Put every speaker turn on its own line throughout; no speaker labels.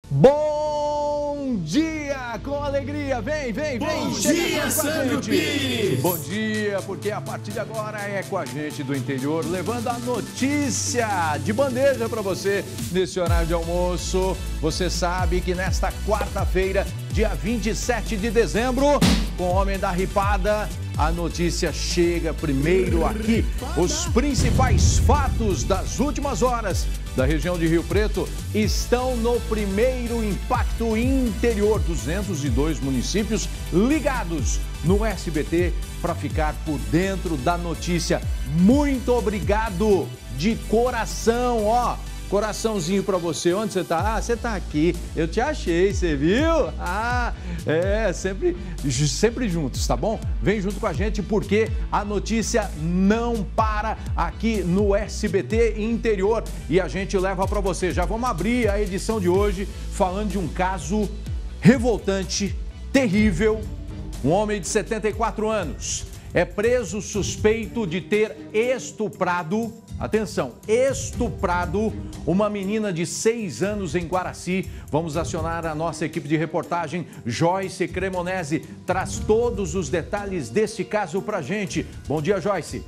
Bom dia, com alegria, vem.
Bom dia, Sandro Pires.
Bom dia, porque a partir de agora é com a gente do interior, levando a notícia de bandeja para você nesse horário de almoço. Você sabe que nesta quarta-feira, dia 27 de dezembro, com o Homem da Ripada, a notícia chega primeiro aqui. Os principais fatos das últimas horas da região de Rio Preto estão no primeiro impacto interior. 202 municípios ligados no SBT para ficar por dentro da notícia. Muito obrigado de coração, ó. Coraçãozinho pra você. Onde você tá? Ah, você tá aqui. Eu te achei, você viu? Ah, sempre juntos, tá bom? Vem junto com a gente porque a notícia não para aqui no SBT Interior e a gente leva pra você. Já vamos abrir a edição de hoje falando de um caso revoltante, terrível. Um homem de 74 anos é preso suspeito de ter estuprado, atenção, estuprado uma menina de 6 anos em Guaraci. Vamos acionar a nossa equipe de reportagem. Joyce Cremonese traz todos os detalhes desse caso pra gente. Bom dia, Joyce.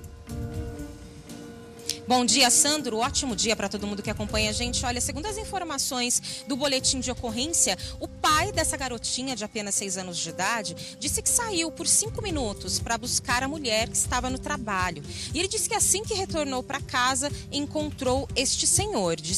Bom dia, Sandro. Ótimo dia para todo mundo que acompanha a gente. Olha, segundo as informações do boletim de ocorrência, o pai dessa garotinha de apenas 6 anos de idade disse que saiu por 5 minutos para buscar a mulher que estava no trabalho. E ele disse que assim que retornou para casa, encontrou este senhor de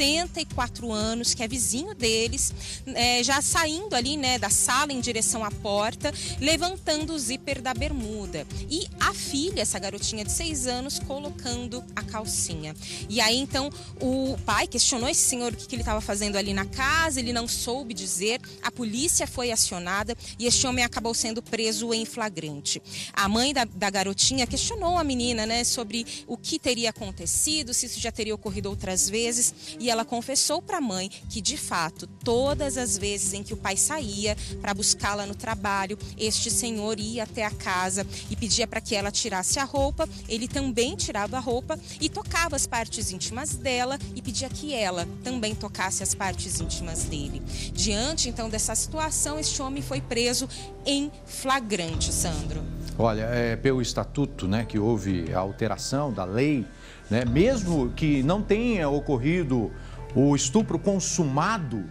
74 anos, que é vizinho deles, já saindo ali, da sala em direção à porta, levantando o zíper da bermuda. E a filha, essa garotinha de 6 anos, colocando a calcinha. E aí, então, o pai questionou esse senhor o que ele estava fazendo ali na casa, ele não soube dizer, a polícia foi acionada e este homem acabou sendo preso em flagrante. A mãe da garotinha questionou a menina, sobre o que teria acontecido, se isso já teria ocorrido outras vezes, e ela confessou para a mãe que, de fato, todas as vezes em que o pai saía para buscá-la no trabalho, este senhor ia até a casa e pedia para que ela tirasse a roupa, ele também tirava a roupa e tocava as partes íntimas dela e pedia que ela também tocasse as partes íntimas dele. Diante, então, dessa situação, este homem foi preso em flagrante, Sandro.
Olha, pelo estatuto, que houve a alteração da lei, mesmo que não tenha ocorrido o estupro consumado,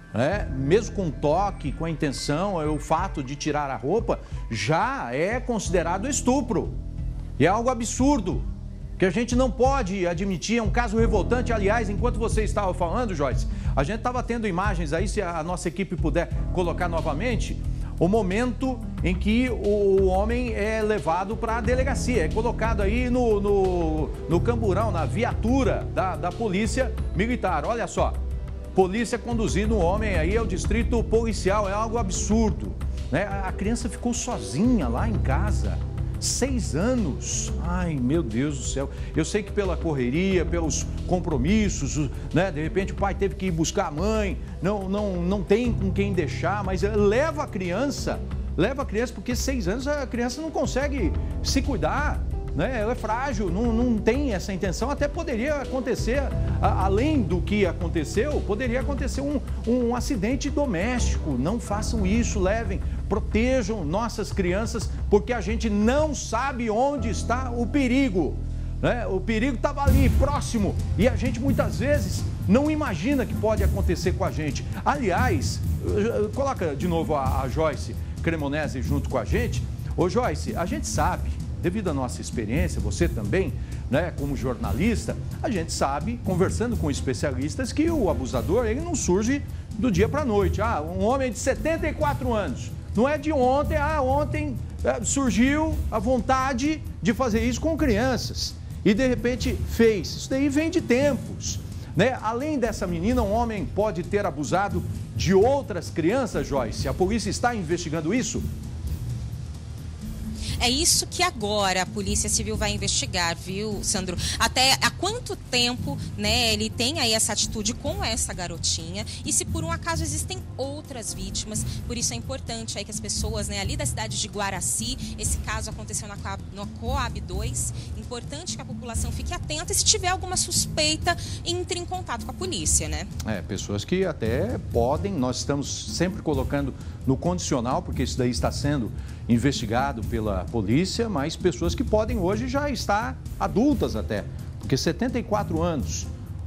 mesmo com toque, com a intenção, o fato de tirar a roupa, já é considerado estupro. E é algo absurdo, que a gente não pode admitir. É um caso revoltante. Aliás, enquanto você estava falando, Joyce, a gente estava tendo imagens aí, se a nossa equipe puder colocar novamente, o momento em que o homem é levado para a delegacia, é colocado aí no camburão, na viatura da polícia militar. Olha só, polícia conduzindo o homem aí ao distrito policial, é algo absurdo, A criança ficou sozinha lá em casa. 6 anos, ai meu Deus do céu, eu sei que pela correria, pelos compromissos, de repente o pai teve que ir buscar a mãe, não tem com quem deixar, mas leva a criança porque 6 anos a criança não consegue se cuidar, ela é frágil, não tem essa intenção. Até poderia acontecer, além do que aconteceu, poderia acontecer um acidente doméstico. Não façam isso, levem, protejam nossas crianças, porque a gente não sabe onde está o perigo. O perigo estava ali, próximo, e a gente muitas vezes não imagina que pode acontecer com a gente. Aliás, coloca de novo a Joyce Cremonese junto com a gente. Ô Joyce, a gente sabe, devido à nossa experiência, você também, como jornalista, a gente sabe, conversando com especialistas, que o abusador, ele não surge do dia para a noite. Um homem de 74 anos, não é de ontem, ontem surgiu a vontade de fazer isso com crianças e de repente fez. Isso daí vem de tempos, Além dessa menina, um homem pode ter abusado de outras crianças, Joyce. A polícia está investigando isso?
É isso que agora a Polícia Civil vai investigar, viu, Sandro? Até há quanto tempo, né, ele tem aí essa atitude com essa garotinha e se por um acaso existem outras vítimas. Por isso é importante aí que as pessoas, né, ali da cidade de Guaraci, esse caso aconteceu no Coab 2, importante que a população fique atenta e se tiver alguma suspeita, entre em contato com a polícia, né?
Pessoas que até podem, nós estamos sempre colocando no condicional, porque isso daí está sendo investigado pela polícia, mas pessoas que podem hoje já estar adultas até, porque 74 anos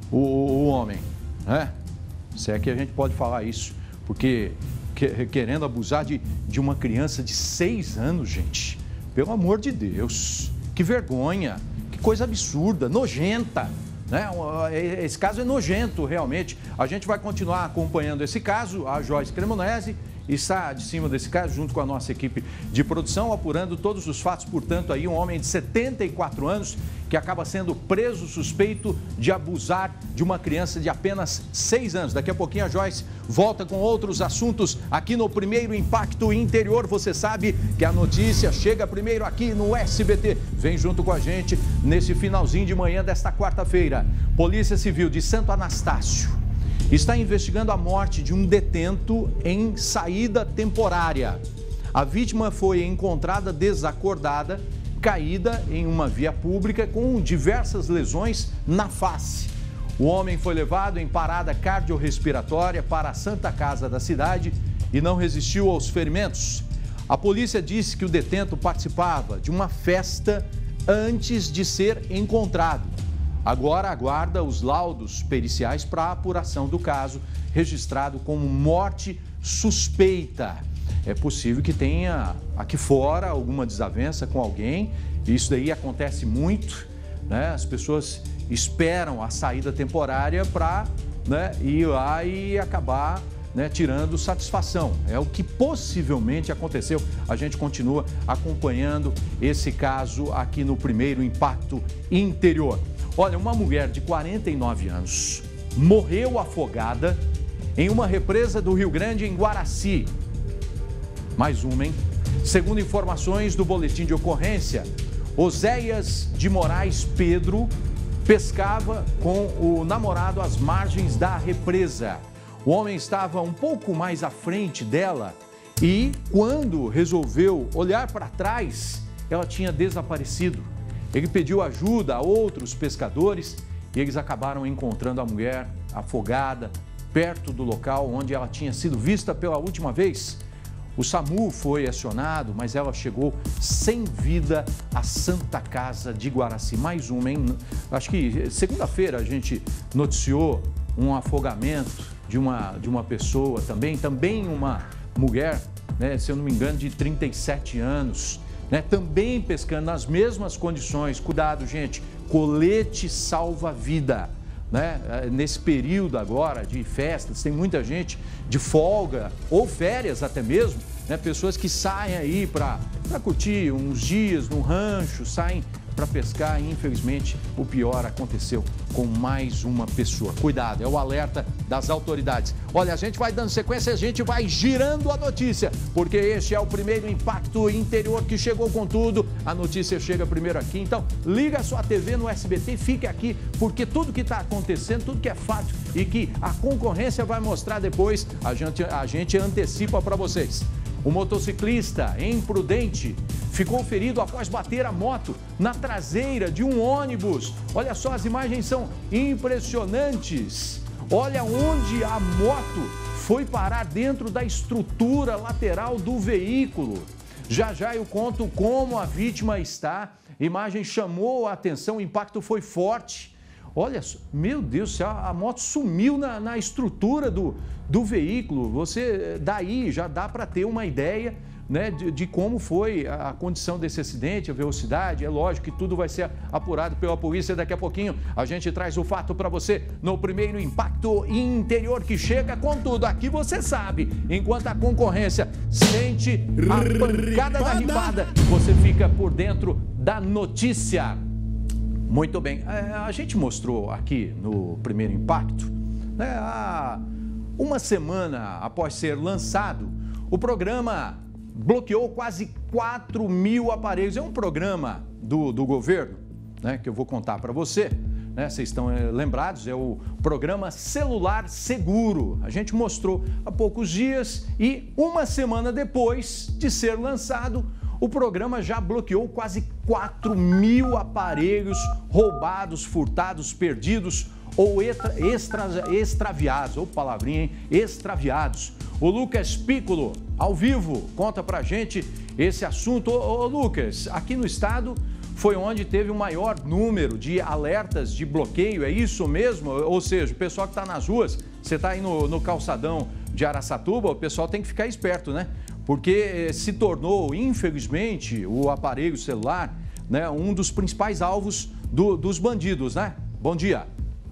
o homem, né? Se é que a gente pode falar isso, porque querendo abusar de uma criança de 6 anos, gente, pelo amor de Deus, que vergonha, que coisa absurda, nojenta, né? Esse caso é nojento, realmente. A gente vai continuar acompanhando esse caso, a Joyce Cremonese está de cima desse caso, junto com a nossa equipe de produção, apurando todos os fatos. Portanto, aí um homem de 74 anos que acaba sendo preso suspeito de abusar de uma criança de apenas 6 anos. Daqui a pouquinho a Joyce volta com outros assuntos aqui no Primeiro Impacto Interior. Você sabe que a notícia chega primeiro aqui no SBT. Vem junto com a gente nesse finalzinho de manhã desta quarta-feira. Polícia Civil de Santo Anastácio está investigando a morte de um detento em saída temporária. A vítima foi encontrada desacordada, caída em uma via pública com diversas lesões na face. O homem foi levado em parada cardiorrespiratória para a Santa Casa da cidade e não resistiu aos ferimentos. A polícia disse que o detento participava de uma festa antes de ser encontrado. Agora aguarda os laudos periciais para a apuração do caso, registrado como morte suspeita. É possível que tenha aqui fora alguma desavença com alguém, isso daí acontece muito, né? As pessoas esperam a saída temporária para, né, ir lá e acabar, né, tirando satisfação. É o que possivelmente aconteceu. A gente continua acompanhando esse caso aqui no Primeiro Impacto Interior. Olha, uma mulher de 49 anos morreu afogada em uma represa do Rio Grande, em Guaraci. Mais uma, hein? Segundo informações do boletim de ocorrência, Oséias de Moraes Pedro pescava com o namorado às margens da represa. O homem estava um pouco mais à frente dela e, quando resolveu olhar para trás, ela tinha desaparecido. Ele pediu ajuda a outros pescadores e eles acabaram encontrando a mulher afogada perto do local onde ela tinha sido vista pela última vez. O SAMU foi acionado, mas ela chegou sem vida à Santa Casa de Guaraci. Mais uma, hein? Acho que segunda-feira a gente noticiou um afogamento de uma pessoa também uma mulher, né, se eu não me engano, de 37 anos. Né, também pescando nas mesmas condições. Cuidado, gente, colete salva-vida, né? Nesse período agora de festas, tem muita gente de folga ou férias até mesmo, né? Pessoas que saem aí para curtir uns dias no rancho, saem para pescar e infelizmente o pior aconteceu com mais uma pessoa. Cuidado, é o alerta das autoridades. Olha, a gente vai dando sequência, a gente vai girando a notícia, porque este é o Primeiro Impacto Interior que chegou com tudo. A notícia chega primeiro aqui, então liga a sua TV no SBT e fique aqui, porque tudo que está acontecendo, tudo que é fato e que a concorrência vai mostrar depois, a gente antecipa para vocês. O motociclista imprudente ficou ferido após bater a moto na traseira de um ônibus. Olha só, as imagens são impressionantes. Olha onde a moto foi parar dentro da estrutura lateral do veículo. Já já eu conto como a vítima está. A imagem chamou a atenção, o impacto foi forte. Olha, meu Deus, a moto sumiu na estrutura do veículo. Você daí já dá para ter uma ideia, né, de como foi a condição desse acidente, a velocidade. É lógico que tudo vai ser apurado pela polícia. Daqui a pouquinho a gente traz o fato para você no Primeiro Impacto Interior, que chega com tudo. Aqui você sabe, enquanto a concorrência sente a pancada da ripada, você fica por dentro da notícia. Muito bem, a gente mostrou aqui no Primeiro Impacto, né, há uma semana após ser lançado, o programa bloqueou quase 4 mil aparelhos. É um programa do governo, né, que eu vou contar para você. Né, vocês estão lembrados, é o programa Celular Seguro. A gente mostrou há poucos dias e uma semana depois de ser lançado, o programa já bloqueou quase 4 mil aparelhos roubados, furtados, perdidos ou extraviados. Ou palavrinha, hein? Extraviados. O Lucas Piccolo, ao vivo, conta pra gente esse assunto. Ô Lucas, aqui no estado foi onde teve o maior número de alertas de bloqueio, é isso mesmo? Ou seja, o pessoal que está nas ruas, você está aí no calçadão de Araçatuba, o pessoal tem que ficar esperto, né? Porque se tornou, infelizmente, o aparelho celular, né, um dos principais alvos dos bandidos, né? Bom dia.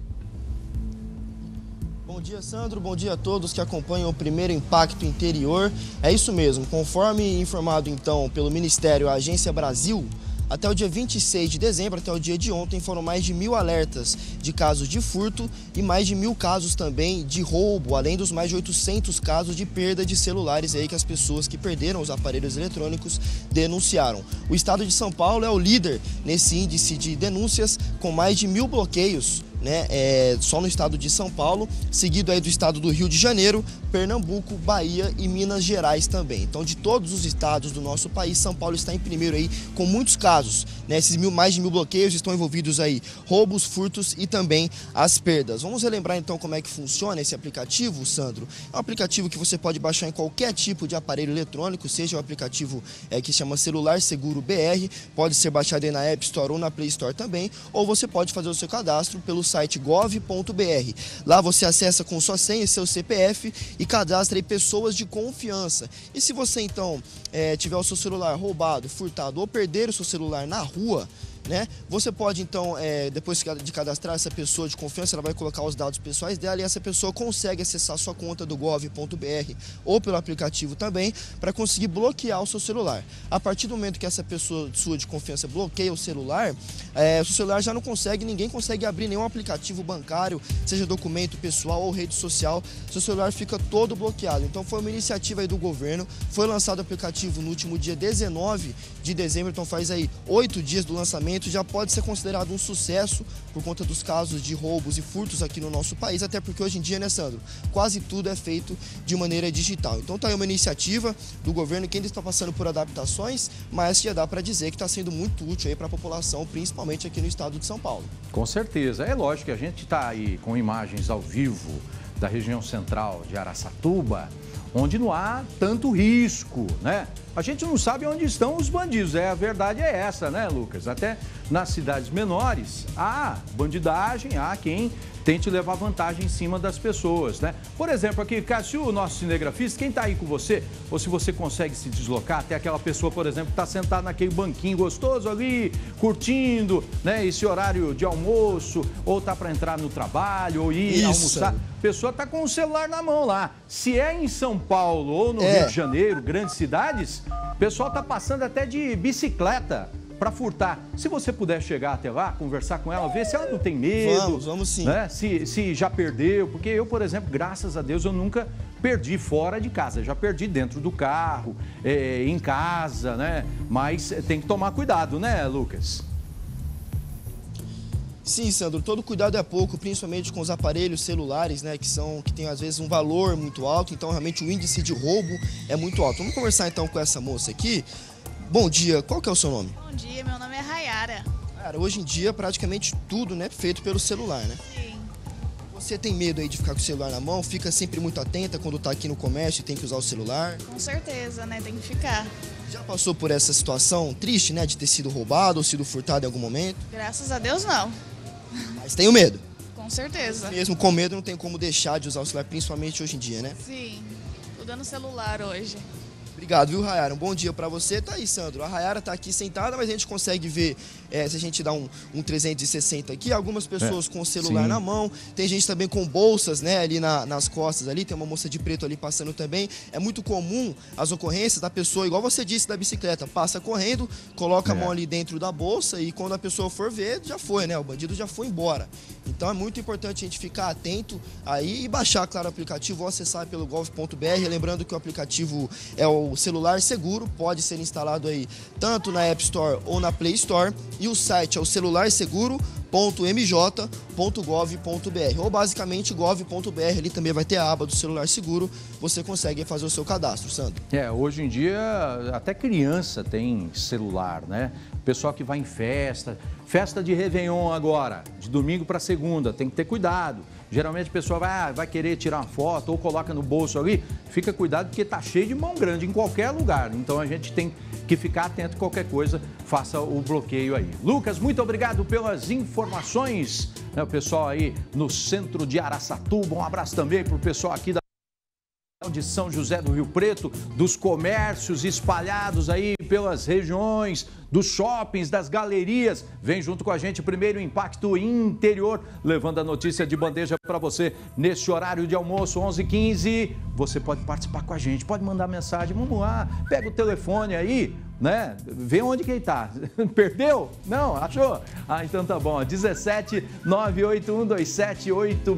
Bom dia, Sandro. Bom dia a todos que acompanham o Primeiro Impacto Interior. É isso mesmo, conforme informado então pelo Ministério, a Agência Brasil, até o dia 26 de dezembro, até o dia de ontem, foram mais de 1.000 alertas de casos de furto e mais de 1.000 casos também de roubo, além dos mais de 800 casos de perda de celulares aí que as pessoas que perderam os aparelhos eletrônicos denunciaram. O estado de São Paulo é o líder nesse índice de denúncias, com mais de 1.000 bloqueios, né, só no estado de São Paulo, seguido aí do estado do Rio de Janeiro, Pernambuco, Bahia e Minas Gerais também. Então, de todos os estados do nosso país, São Paulo está em primeiro aí com muitos casos, né? Esses mais de 1.000 bloqueios estão envolvidos aí roubos, furtos e também as perdas. Vamos relembrar então como é que funciona esse aplicativo, Sandro? É um aplicativo que você pode baixar em qualquer tipo de aparelho eletrônico, seja o aplicativo que chama Celular Seguro BR, pode ser baixado aí na App Store ou na Play Store também, ou você pode fazer o seu cadastro pelo site gov.br. Lá você acessa com sua senha e seu CPF e cadastra aí pessoas de confiança. E se você então tiver o seu celular roubado, furtado ou perder o seu celular na rua, né? Você pode então, depois de cadastrar essa pessoa de confiança, ela vai colocar os dados pessoais dela e essa pessoa consegue acessar a sua conta do gov.br ou pelo aplicativo também para conseguir bloquear o seu celular. A partir do momento que essa pessoa sua de confiança bloqueia o celular, o seu celular já não consegue, ninguém consegue abrir nenhum aplicativo bancário, seja documento pessoal ou rede social, seu celular fica todo bloqueado. Então foi uma iniciativa aí do governo, foi lançado o aplicativo no último dia 19 de dezembro, então faz aí 8 dias do lançamento, já pode ser considerado um sucesso por conta dos casos de roubos e furtos aqui no nosso país, até porque hoje em dia, né, Sandro, quase tudo é feito de maneira digital. Então tá aí uma iniciativa do governo que ainda está passando por adaptações, mas já dá para dizer que está sendo muito útil aí para a população, principalmente aqui no estado de São Paulo.
Com certeza. É lógico que a gente está aí com imagens ao vivo da região central de Araçatuba, onde não há tanto risco, né? A gente não sabe onde estão os bandidos, a verdade é essa, né, Lucas? Até nas cidades menores, há bandidagem, há quem tente levar vantagem em cima das pessoas, né? Por exemplo, aqui, Cássio, o nosso cinegrafista, quem está aí com você, ou se você consegue se deslocar até aquela pessoa, por exemplo, que está sentada naquele banquinho gostoso ali, curtindo, né, esse horário de almoço, ou tá para entrar no trabalho, ou ir almoçar, a pessoa está com o celular na mão lá. Se é em São Paulo ou no Rio de Janeiro, grandes cidades, o pessoal está passando até de bicicleta para furtar. Se você puder chegar até lá, conversar com ela, ver se ela não tem medo.
Vamos sim.
Né? Se já perdeu, porque eu, por exemplo, graças a Deus, eu nunca perdi fora de casa. Já perdi dentro do carro, em casa, né? Mas tem que tomar cuidado, né, Lucas?
Sim, Sandro, todo cuidado é pouco, principalmente com os aparelhos celulares, né, que tem às vezes um valor muito alto, então realmente o índice de roubo é muito alto. Vamos conversar então com essa moça aqui. Bom dia, qual que é o seu nome?
Bom dia, meu nome é Rayara.
Cara, hoje em dia praticamente tudo, né, feito pelo celular, né?
Sim.
Você tem medo aí de ficar com o celular na mão? Fica sempre muito atenta quando tá aqui no comércio e tem que usar o celular?
Com certeza, né, tem que ficar.
Já passou por essa situação triste, né, de ter sido roubado ou sido furtado em algum momento?
Graças a Deus, não.
Mas tenho medo.
Com certeza.
Mesmo com medo, não tem como deixar de usar o celular, principalmente hoje em dia, né?
Sim, tô dando celular hoje.
Obrigado, viu, Rayara? Um bom dia pra você. Tá aí, Sandro. A Rayara tá aqui sentada, mas a gente consegue ver, se a gente dá um 360 aqui, algumas pessoas com o celular na mão. Tem gente também com bolsas, né, ali nas costas ali. Tem uma moça de preto ali passando também. É muito comum as ocorrências da pessoa, igual você disse, da bicicleta. Passa correndo, coloca a mão ali dentro da bolsa e quando a pessoa for ver, já foi, né? O bandido já foi embora. Então é muito importante a gente ficar atento aí e baixar, claro, o aplicativo ou acessar pelo gov.br. Lembrando que o aplicativo é o o celular seguro, pode ser instalado aí tanto na App Store ou na Play Store, e o site é o celularseguro.mj.gov.br, ou basicamente gov.br, ali também vai ter a aba do celular seguro, você consegue fazer o seu cadastro, Sandro.
Hoje em dia até criança tem celular, né? O pessoal que vai em festa de Réveillon agora, de domingo para segunda, tem que ter cuidado. Geralmente a pessoa vai querer tirar uma foto ou coloca no bolso ali, fica cuidado porque tá cheio de mão grande em qualquer lugar. Então a gente tem que ficar atento a qualquer coisa, faça o bloqueio aí. Lucas, muito obrigado pelas informações, né? O pessoal aí no centro de Araçatuba, um abraço também para o pessoal aqui de São José do Rio Preto, dos comércios espalhados aí pelas regiões, dos shoppings, das galerias. Vem junto com a gente, Primeiro Impacto Interior, levando a notícia de bandeja para você nesse horário de almoço, 11h15. Você pode participar com a gente, pode mandar mensagem, vamos lá, pega o telefone aí, né? Vê onde que ele tá. Perdeu? Não? Achou? Então tá bom. 17 98127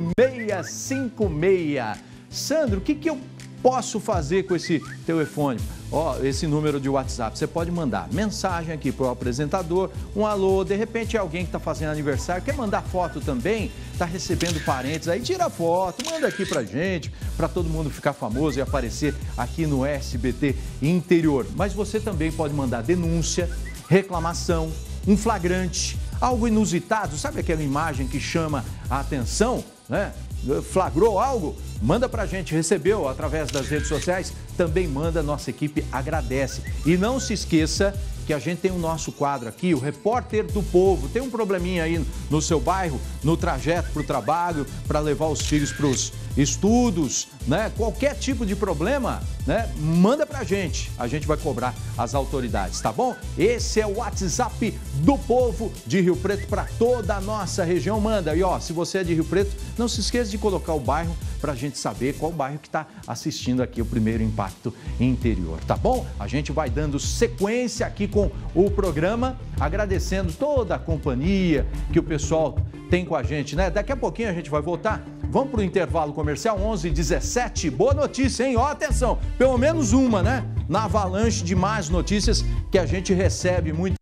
8656. Sandro, o que eu posso fazer com esse telefone? Esse número de WhatsApp, você pode mandar mensagem aqui para o apresentador, um alô, de repente é alguém que está fazendo aniversário, quer mandar foto também, está recebendo parentes, aí tira foto, manda aqui para gente, para todo mundo ficar famoso e aparecer aqui no SBT Interior. Mas você também pode mandar denúncia, reclamação, um flagrante, algo inusitado, sabe aquela imagem que chama a atenção, né? Flagrou algo? Manda pra gente, recebeu através das redes sociais, também manda, nossa equipe agradece. E não se esqueça que a gente tem o nosso quadro aqui, o Repórter do Povo. Tem um probleminha aí no seu bairro, no trajeto para o trabalho, para levar os filhos para os estudos, né? Qualquer tipo de problema, né? Manda pra gente, a gente vai cobrar as autoridades, tá bom? Esse é o WhatsApp do Povo de Rio Preto para toda a nossa região. Manda e se você é de Rio Preto, não se esqueça de colocar o bairro para a gente saber qual bairro que está assistindo aqui o Primeiro Impacto Interior, tá bom? A gente vai dando sequência aqui com o programa, agradecendo toda a companhia que o pessoal tem com a gente, né? Daqui a pouquinho a gente vai voltar. Vamos para o intervalo comercial, 11h17. Boa notícia, hein? Atenção, pelo menos uma, né? Na avalanche de más notícias que a gente recebe muito.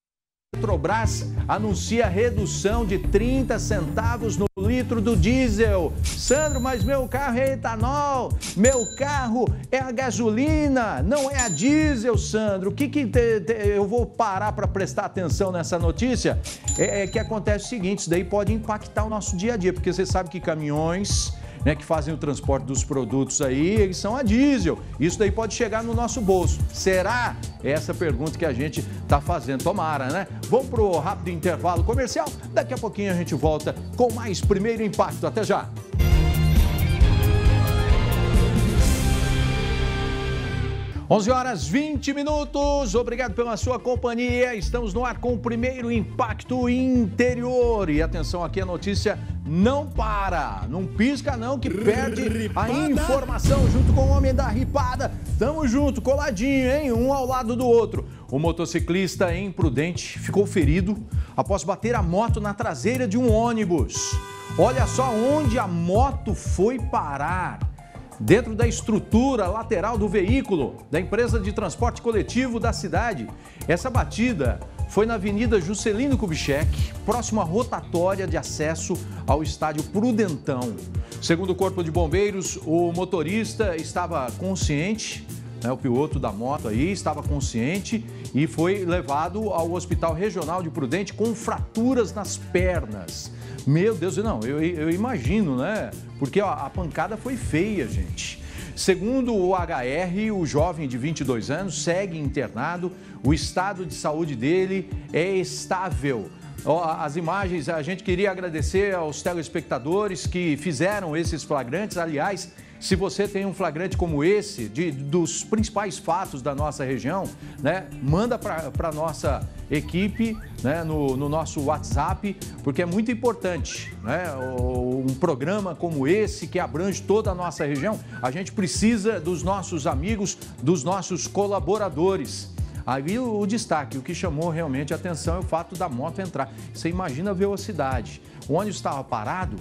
Petrobras anuncia redução de 30 centavos no litro do diesel. Sandro, mas meu carro é etanol, meu carro é a gasolina, não é a diesel, Sandro. Eu vou parar para prestar atenção nessa notícia? É que acontece o seguinte, isso daí pode impactar o nosso dia a dia, porque você sabe que caminhões, né, que fazem o transporte dos produtos aí, eles são a diesel. Isso daí pode chegar no nosso bolso. Será? É essa pergunta que a gente está fazendo. Tomara, né? Vamos para o rápido intervalo comercial. Daqui a pouquinho a gente volta com mais Primeiro Impacto. Até já! 11h20. Obrigado pela sua companhia. Estamos no ar com o Primeiro Impacto Interior. E atenção, aqui a notícia não para. Não pisca não, que perde a informação junto com o homem da ripada. Tamo junto, coladinho, hein? Um ao lado do outro. O motociclista imprudente ficou ferido após bater a moto na traseira de um ônibus. Olha só onde a moto foi parar. Dentro da estrutura lateral do veículo da empresa de transporte coletivo da cidade. Essa batida foi na Avenida Juscelino Kubitschek, próximo à rotatória de acesso ao estádio Prudentão. Segundo o Corpo de Bombeiros, o motorista estava consciente, né, o piloto da moto aí estava consciente e foi levado ao Hospital Regional de Prudente com fraturas nas pernas. Meu Deus, não, eu imagino, né? Porque a pancada foi feia, gente. Segundo o HR, o jovem de 22 anos segue internado, o estado de saúde dele é estável. As imagens, a gente queria agradecer aos telespectadores que fizeram esses flagrantes. Aliás, se você tem um flagrante como esse, dos principais fatos da nossa região, né, manda para a nossa equipe, né, no nosso WhatsApp, porque é muito importante, né, um programa como esse, que abrange toda a nossa região, a gente precisa dos nossos amigos, dos nossos colaboradores. Aí o destaque, o que chamou realmente a atenção é o fato da moto entrar. Você imagina a velocidade. O ônibus estava parado,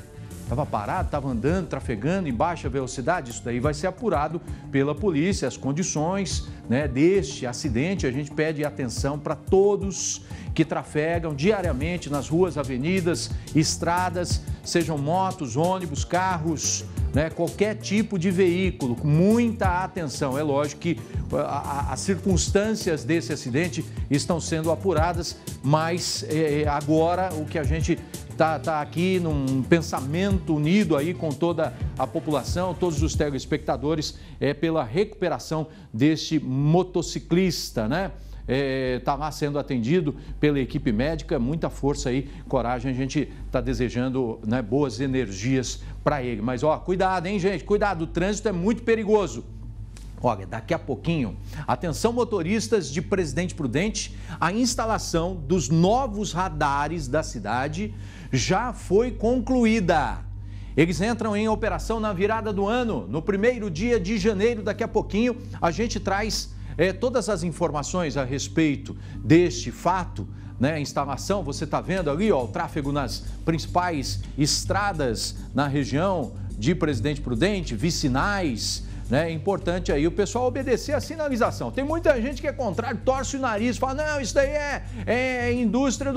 Estava parado, estava andando, trafegando em baixa velocidade. Isso daí vai ser apurado pela polícia, as condições, né, deste acidente. A gente pede atenção para todos que trafegam diariamente nas ruas, avenidas, estradas, sejam motos, ônibus, carros, né, qualquer tipo de veículo, com muita atenção. É lógico que as circunstâncias desse acidente estão sendo apuradas, mas agora o que a gente está aqui num pensamento unido aí com toda a população, todos os telespectadores, pela recuperação deste motociclista, né? Está lá sendo atendido pela equipe médica, muita força aí, coragem, a gente está desejando, né, boas energias para ele. Mas, ó, cuidado, hein, gente, cuidado, o trânsito é muito perigoso. Olha, daqui a pouquinho, atenção motoristas de Presidente Prudente, a instalação dos novos radares da cidade já foi concluída. Eles entram em operação na virada do ano, no primeiro dia de janeiro. Daqui a pouquinho a gente traz todas as informações a respeito deste fato, né? A instalação, você está vendo ali, ó, o tráfego nas principais estradas na região de Presidente Prudente, vicinais. É importante aí o pessoal obedecer a sinalização. Tem muita gente que é contrário, torce o nariz, fala, não, isso daí é indústria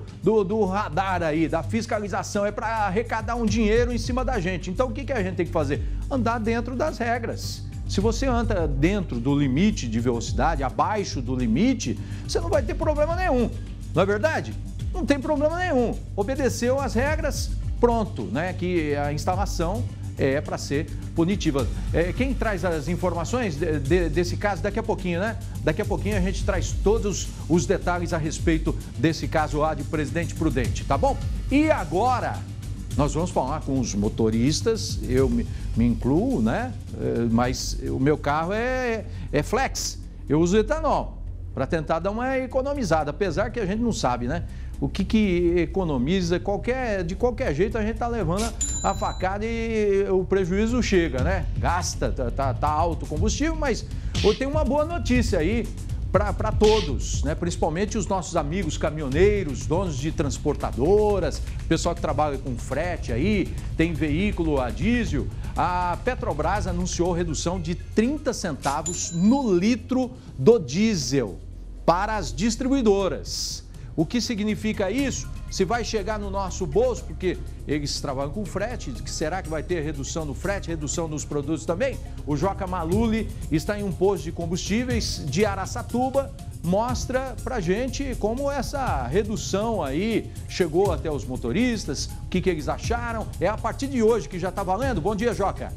do radar aí, da fiscalização, é para arrecadar um dinheiro em cima da gente. Então o que a gente tem que fazer? Andar dentro das regras. Se você anda dentro do limite de velocidade, abaixo do limite, você não vai ter problema nenhum. Não é verdade? Não tem problema nenhum. Obedeceu as regras, pronto, né? Que a instalação é para ser punitiva. Quem traz as informações desse caso daqui a pouquinho, né? Daqui a pouquinho a gente traz todos os detalhes a respeito desse caso lá de Presidente Prudente, tá bom? E agora nós vamos falar com os motoristas, eu me incluo, né? Mas o meu carro é flex, eu uso etanol para tentar dar uma economizada, apesar que a gente não sabe, né? O que economiza, de qualquer jeito a gente está levando a facada e o prejuízo chega, né? Gasta, tá alto o combustível, mas eu tenho uma boa notícia aí para todos, né? Principalmente os nossos amigos caminhoneiros, donos de transportadoras, pessoal que trabalha com frete aí, tem veículo a diesel. A Petrobras anunciou redução de 30 centavos no litro do diesel para as distribuidoras. O que significa isso? Se vai chegar no nosso bolso, porque eles trabalham com frete, será que vai ter redução no frete, redução nos produtos também? O Joca Maluli está em um posto de combustíveis de Araçatuba, mostra pra gente como essa redução aí chegou até os motoristas, o que eles acharam. É a partir de hoje que já está valendo. Bom dia, Joca.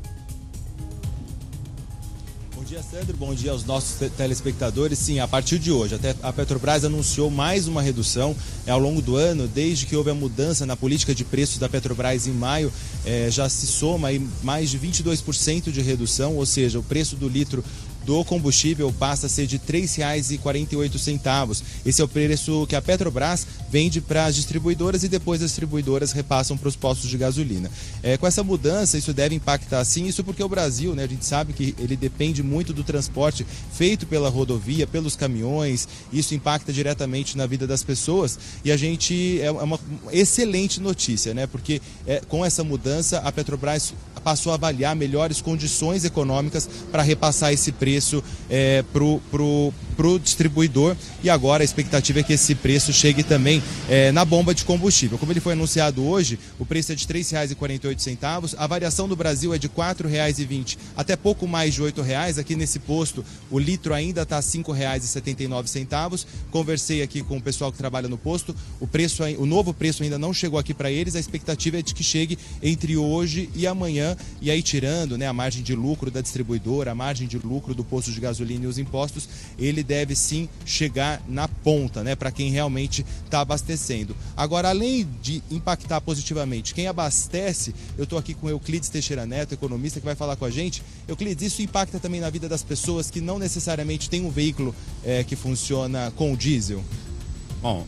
Bom dia, Sandro. Bom dia aos nossos telespectadores. Sim, a partir de hoje, até a Petrobras anunciou mais uma redução ao longo do ano, desde que houve a mudança na política de preços da Petrobras em maio, já se soma aí mais de 22% de redução, ou seja, o preço do litro do combustível passa a ser de R$ 3,48. Esse é o preço que a Petrobras vende para as distribuidoras e depois as distribuidoras repassam para os postos de gasolina. Com essa mudança, isso deve impactar sim, isso porque o Brasil, né, a gente sabe que ele depende muito do transporte feito pela rodovia, pelos caminhões, isso impacta diretamente na vida das pessoas e a gente, é uma excelente notícia, né, porque com essa mudança a Petrobras passou a avaliar melhores condições econômicas para repassar esse preço pro distribuidor e agora a expectativa é que esse preço chegue também na bomba de combustível. Como ele foi anunciado hoje, o preço é de R$ 3,48, a variação do Brasil é de R$ 4,20 até pouco mais de R$ 8,00. Aqui nesse posto o litro ainda está R$ 5,79. Conversei aqui com o pessoal que trabalha no posto, o novo preço ainda não chegou aqui para eles, a expectativa é de que chegue entre hoje e amanhã, e aí tirando, né, a margem de lucro da distribuidora, a margem de lucro do posto de gasolina e os impostos, ele deve sim chegar na ponta, né, para quem realmente está abastecendo. Agora, além de impactar positivamente quem abastece, eu estou aqui com o Euclides Teixeira Neto, economista, que vai falar com a gente. Euclides, isso impacta também na vida das pessoas que não necessariamente têm um veículo que funciona com diesel?
Bom,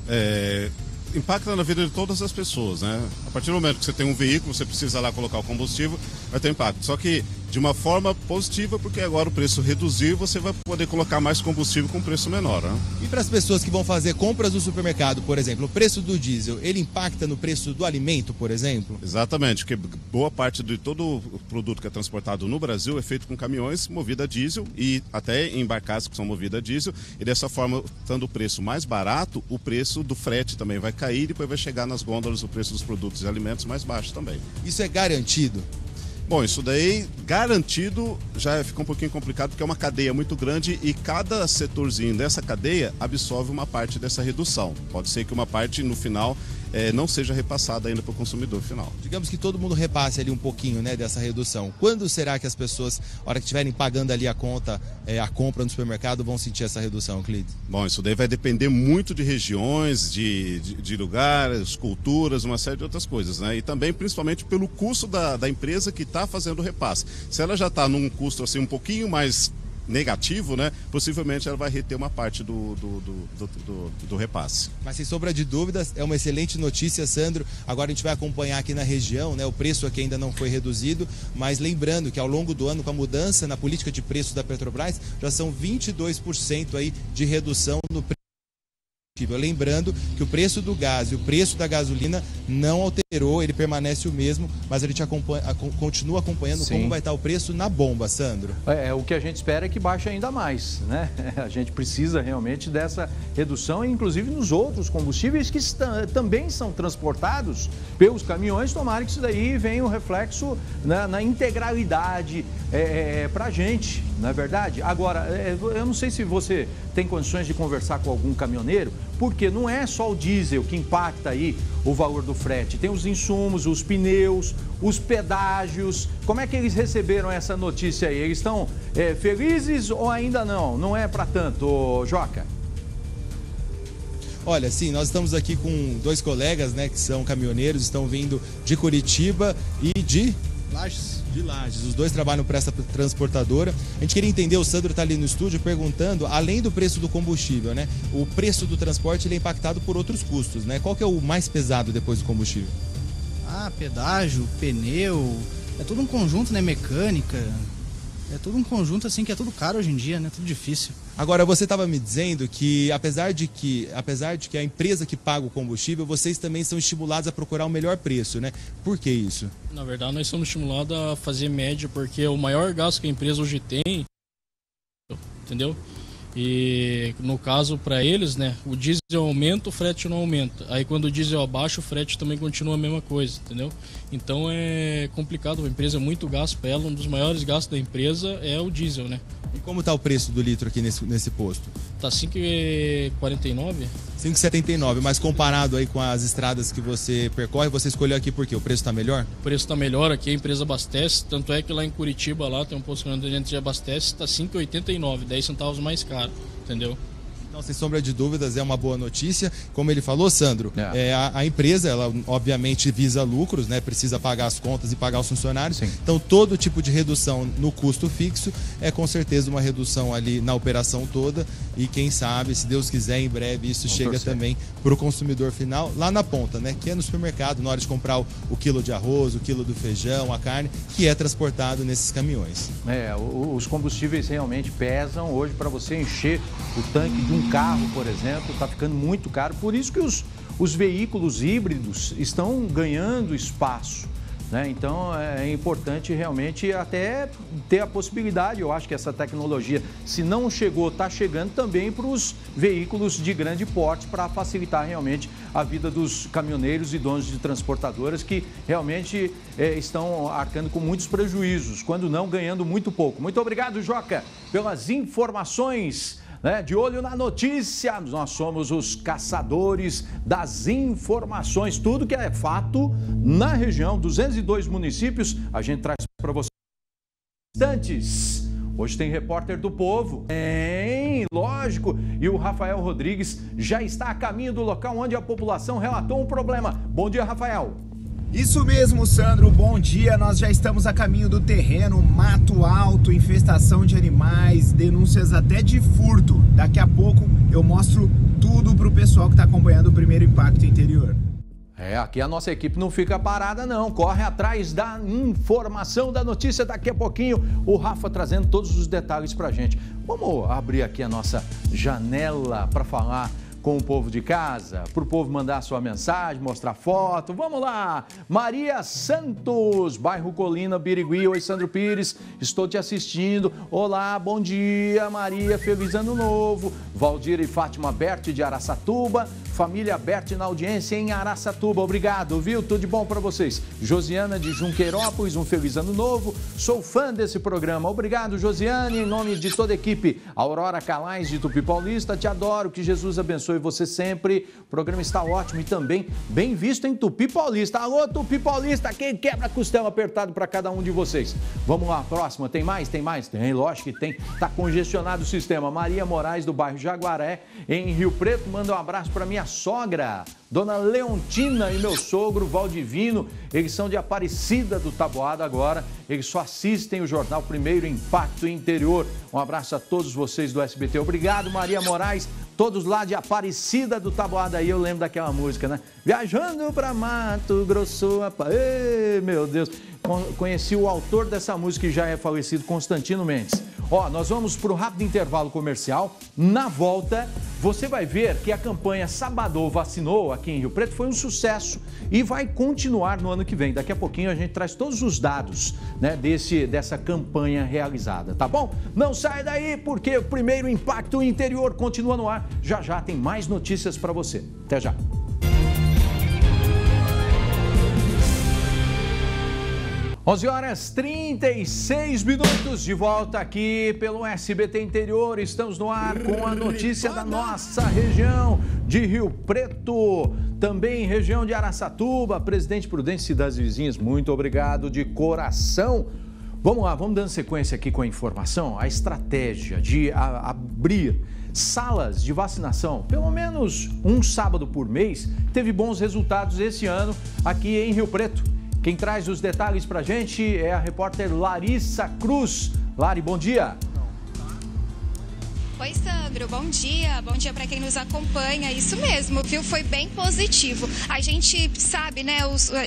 impacta na vida de todas as pessoas, né? A partir do momento que você tem um veículo, você precisa lá colocar o combustível, Vai ter impacto, só que de uma forma positiva, porque agora o preço reduzir, você vai poder colocar mais combustível com preço menor, né?
E para as pessoas que vão fazer compras no supermercado, por exemplo, o preço do diesel, ele impacta no preço do alimento, por exemplo?
Exatamente, porque boa parte de todo o produto que é transportado no Brasil é feito com caminhões movidos a diesel e até em barcaças que são movidas a diesel, e dessa forma, estando o preço mais barato, o preço do frete também vai cair e depois vai chegar nas gôndolas o preço dos produtos e alimentos mais baixo também.
Isso é garantido?
Bom, isso daí, garantido, já fica um pouquinho complicado, porque é uma cadeia muito grande e cada setorzinho dessa cadeia absorve uma parte dessa redução. Pode ser que uma parte, no final, não seja repassada ainda para o consumidor final.
Digamos que todo mundo repasse ali um pouquinho, né, dessa redução. Quando será que as pessoas, na hora que estiverem pagando ali a conta, a compra no supermercado, vão sentir essa redução, Cleiton?
Bom, isso daí vai depender muito de regiões, de lugares, culturas, uma série de outras coisas, né? E também, principalmente, pelo custo da empresa que está fazendo o repasse. Se ela já está num custo assim um pouquinho mais negativo, né? Possivelmente ela vai reter uma parte do repasse.
Mas sem sombra de dúvidas, é uma excelente notícia, Sandro. Agora a gente vai acompanhar aqui na região, né? O preço aqui ainda não foi reduzido, mas lembrando que ao longo do ano, com a mudança na política de preços da Petrobras, já são 22% aí de redução no preço. Lembrando que o preço do gás e o preço da gasolina não alterou, ele permanece o mesmo, mas a gente continua acompanhando como vai estar o preço na bomba, Sandro.
O que a gente espera é que baixe ainda mais, né? A gente precisa realmente dessa redução, inclusive nos outros combustíveis que também são transportados pelos caminhões. Tomara que isso daí venha um reflexo na integralidade para a gente, não é verdade? Agora, eu não sei se você tem condições de conversar com algum caminhoneiro, porque não é só o diesel que impacta aí o valor do frete, tem os insumos, os pneus, os pedágios. Como é que eles receberam essa notícia aí? Eles estão felizes ou ainda não? Não é para tanto, Joca?
Olha, sim, nós estamos aqui com dois colegas, né, que são caminhoneiros, estão vindo de Curitiba e de Lages. De Lages. Os dois trabalham para essa transportadora. A gente queria entender, o Sandro está ali no estúdio perguntando, além do preço do combustível, né? O preço do transporte ele é impactado por outros custos, né? Qual que é o mais pesado depois do combustível?
Pedágio, pneu, é tudo um conjunto, né? Mecânica, é tudo um conjunto assim que é tudo caro hoje em dia, né? Tudo difícil.
Agora, você estava me dizendo que apesar de que a empresa que paga o combustível, vocês também são estimulados a procurar o melhor preço, né? Por que isso?
Na verdade, nós somos estimulados a fazer média, porque o maior gasto que a empresa hoje tem, entendeu? E no caso para eles, né, o diesel aumenta, o frete não aumenta. Aí quando o diesel abaixa, o frete também continua a mesma coisa, entendeu? Então é complicado, a empresa é muito gasto para ela, um dos maiores gastos da empresa é o diesel, né?
E como está o preço do litro aqui nesse posto?
Tá 5,49?
5,79, mas comparado aí com as estradas que você percorre, você escolheu aqui por quê? O preço está melhor?
O preço está melhor, aqui a empresa abastece, tanto é que lá em Curitiba lá tem um posto onde a gente abastece, está 5,89, 10 centavos mais caro, entendeu?
Então, sem sombra de dúvidas, é uma boa notícia. Como ele falou, Sandro, a empresa, ela obviamente visa lucros, né? Precisa pagar as contas e pagar os funcionários. Sim. Então, todo tipo de redução no custo fixo é com certeza uma redução ali na operação toda. E quem sabe, se Deus quiser, em breve isso chega também para o consumidor final, lá na ponta, né? Que é no supermercado, na hora de comprar o quilo de arroz, o quilo do feijão, a carne, que é transportado nesses caminhões.
Os combustíveis realmente pesam. Hoje, para você encher o tanque de um carro, por exemplo, está ficando muito caro. Por isso que os veículos híbridos estão ganhando espaço, né? Então é importante realmente até ter a possibilidade. Eu acho que essa tecnologia, se não chegou, está chegando também para os veículos de grande porte, para facilitar realmente a vida dos caminhoneiros e donos de transportadoras que realmente estão arcando com muitos prejuízos, quando não ganhando muito pouco. Muito obrigado, Joca, pelas informações. De olho na notícia, nós somos os caçadores das informações. Tudo que é fato na região, 202 municípios, a gente traz para vocês. Hoje tem Repórter do Povo, lógico, e o Rafael Rodrigues já está a caminho do local onde a população relatou um problema. Bom dia, Rafael.
Isso mesmo, Sandro, bom dia. Nós já estamos a caminho do terreno, mato alto, infestação de animais, denúncias até de furto. Daqui a pouco eu mostro tudo para o pessoal que está acompanhando o Primeiro Impacto Interior.
Aqui a nossa equipe não fica parada não, corre atrás da informação, da notícia. Daqui a pouquinho o Rafa trazendo todos os detalhes pra gente. Vamos abrir aqui a nossa janela para falar com o povo de casa, para o povo mandar sua mensagem, mostrar foto. Vamos lá! Maria Santos, bairro Colina, Birigui. Oi, Sandro Pires, estou te assistindo. Olá, bom dia, Maria, feliz ano novo. Valdir e Fátima Berti de Araçatuba. Família Berti na audiência em Araçatuba. Obrigado, viu? Tudo de bom para vocês. Josiana de Junqueirópolis, um feliz ano novo. Sou fã desse programa. Obrigado, Josiane, em nome de toda a equipe. Aurora Calais de Tupi Paulista, te adoro, que Jesus abençoe você sempre. O programa está ótimo e também bem visto em Tupi Paulista. Alô, Tupi Paulista, quem quebra costela apertado para cada um de vocês. Vamos lá, próxima. Tem mais? Tem mais? Tem, lógico que tem. Tá congestionado o sistema. Maria Moraes, do bairro Jaguaré, em Rio Preto, manda um abraço para minha sogra, Dona Leontina, e meu sogro Valdivino. Eles são de Aparecida do Taboada agora. Eles só assistem o jornal Primeiro Impacto Interior. Um abraço a todos vocês do SBT. Obrigado, Maria Moraes. Todos lá de Aparecida do Taboada. Aí eu lembro daquela música, né? Viajando pra Mato Grosso. Ei, meu Deus. Conheci o autor dessa música, que já é falecido, Constantino Mendes. Ó, nós vamos para o rápido intervalo comercial. Na volta, você vai ver que a campanha Sabadão Vacinou aqui em Rio Preto foi um sucesso e vai continuar no ano que vem. Daqui a pouquinho a gente traz todos os dados, né, dessa campanha realizada, tá bom? Não sai daí, porque o Primeiro Impacto Interior continua no ar. Já já tem mais notícias para você. Até já. Onze horas 36 minutos, de volta aqui pelo SBT Interior. Estamos no ar com a notícia da nossa região de Rio Preto, também região de Araçatuba, Presidente Prudente, cidades vizinhas. Muito obrigado de coração. Vamos lá, vamos dando sequência aqui com a informação. A estratégia de abrir salas de vacinação, pelo menos um sábado por mês, teve bons resultados esse ano aqui em Rio Preto. Quem traz os detalhes pra gente é a repórter Larissa Cruz. Lari, bom dia.
Oi, Sandro, bom dia para quem nos acompanha. Isso mesmo, viu? Foi bem positivo. A gente sabe, né,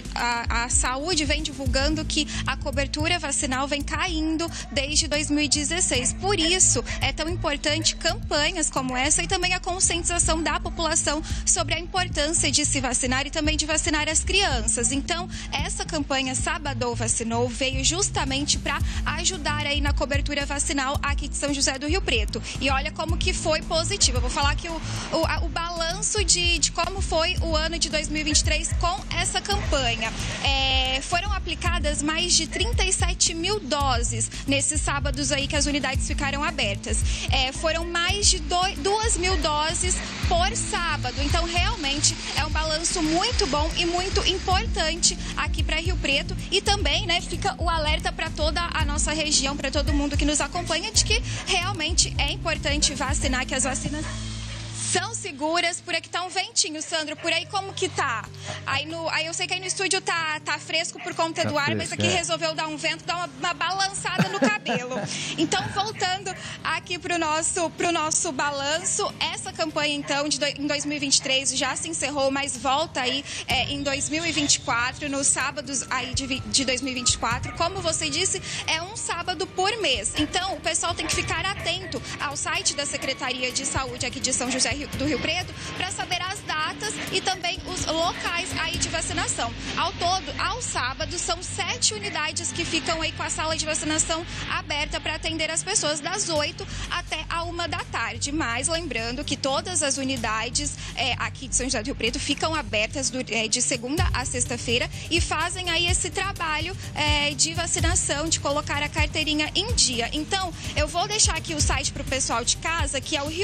a saúde vem divulgando que a cobertura vacinal vem caindo desde 2016. Por isso, é tão importante campanhas como essa e também a conscientização da população sobre a importância de se vacinar e também de vacinar as crianças. Então, essa campanha Sabadão Vacinou veio justamente para ajudar aí na cobertura vacinal aqui de São José do Rio Preto. E olha como que foi positivo. Eu vou falar aqui o balanço de como foi o ano de 2023 com essa campanha. Foram aplicadas mais de 37 mil doses nesses sábados aí que as unidades ficaram abertas. Foram mais de 2 mil doses por sábado. Então, realmente, é um balanço muito bom e muito importante aqui para Rio Preto. E também, né, fica o alerta para toda a nossa região, para todo mundo que nos acompanha, de que realmente é importante vacinar, que as vacinas são seguras. Por aqui tá um ventinho, Sandro. Por aí como que tá? Aí eu sei que aí no estúdio tá fresco por conta do ar, mas aqui resolveu dar um vento, dar uma balançada no cabelo. Então, voltando aqui pro nosso balanço, essa campanha, então, em 2023 já se encerrou, mas volta aí em 2024, nos sábados aí de 2024. Como você disse, é um sábado por mês. Então, o pessoal tem que ficar atento ao site da Secretaria de Saúde aqui de São José do Rio Preto para saber as datas e também os locais aí de vacinação. Ao todo, aos sábados, são 7 unidades que ficam aí com a sala de vacinação aberta para atender as pessoas das 8 até a 1 da tarde. Mas lembrando que todas as unidades aqui de São José do Rio Preto ficam abertas de segunda a sexta-feira e fazem aí esse trabalho de vacinação, de colocar a carteirinha em dia. Então, eu vou deixar aqui o site para o pessoal de casa, que é o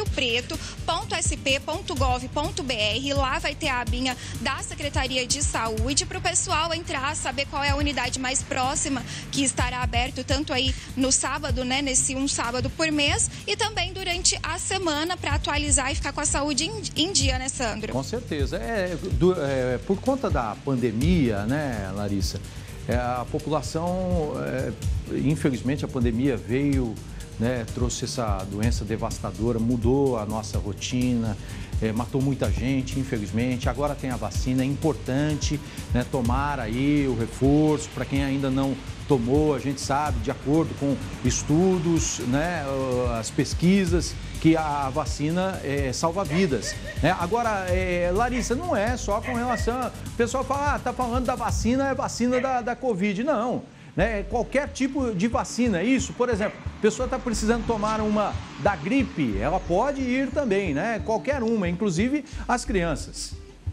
riopreto.sp.gov.br. Lá vai ter a abinha da Secretaria de Saúde para o pessoal entrar, saber qual é a unidade mais próxima que estará aberto, tanto aí no sábado, né, nesse um sábado por mês, e também durante a semana para atualizar e ficar com a saúde em dia, né, Sandro?
Com certeza. Por conta da pandemia, né, Larissa, a população, infelizmente, a pandemia veio né, trouxe essa doença devastadora, mudou a nossa rotina, matou muita gente, infelizmente. Agora tem a vacina, é importante, né, tomar aí o reforço. Para quem ainda não tomou, a gente sabe, de acordo com estudos, né, as pesquisas, que a vacina salva vidas. Né? Agora, Larissa, não é só com relação... O pessoal fala, tá falando da vacina, é vacina da Covid. Não. Né? Qualquer tipo de vacina, isso, por exemplo, a pessoa está precisando tomar uma da gripe, ela pode ir também, né? Qualquer uma, inclusive as crianças.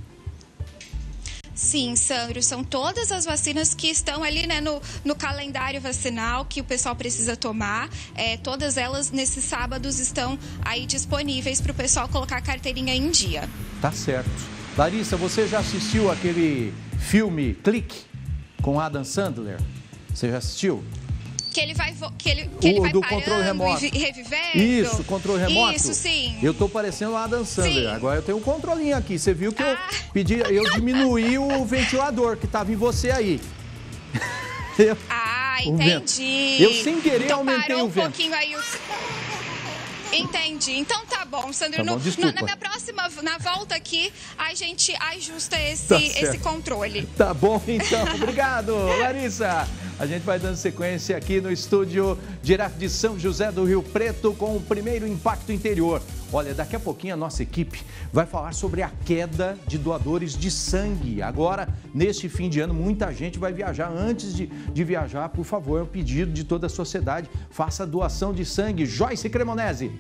Sim, Sandro, são todas as vacinas que estão ali, né, no calendário vacinal que o pessoal precisa tomar. Todas elas, nesses sábados, estão aí disponíveis para o pessoal colocar a carteirinha em dia.
Tá certo. Larissa, você já assistiu aquele filme Clique com Adam Sandler? Você já assistiu?
Que ele vai do
controle remoto.
E revivendo.
Isso, controle remoto.
Isso, sim.
Eu tô parecendo o Adam Sandler.
Sim.
Agora eu tenho um controlinho aqui. Você viu que eu diminuí o ventilador que tava em você aí.
Entendi.
Eu sem querer
então,
aumentei
parou
o vento.
Um pouquinho aí Entendi. Então tá bom, Sandro.
Tá bom,
na minha próxima, na volta aqui, a gente ajusta esse controle.
Tá bom, então. Obrigado, Larissa. A gente vai dando sequência aqui no estúdio direto de São José do Rio Preto com o primeiro Impacto Interior. Olha, daqui a pouquinho a nossa equipe vai falar sobre a queda de doadores de sangue. Agora, neste fim de ano, muita gente vai viajar. Antes de viajar, por favor, é um pedido de toda a sociedade. Faça doação de sangue. Joyce Cremonese.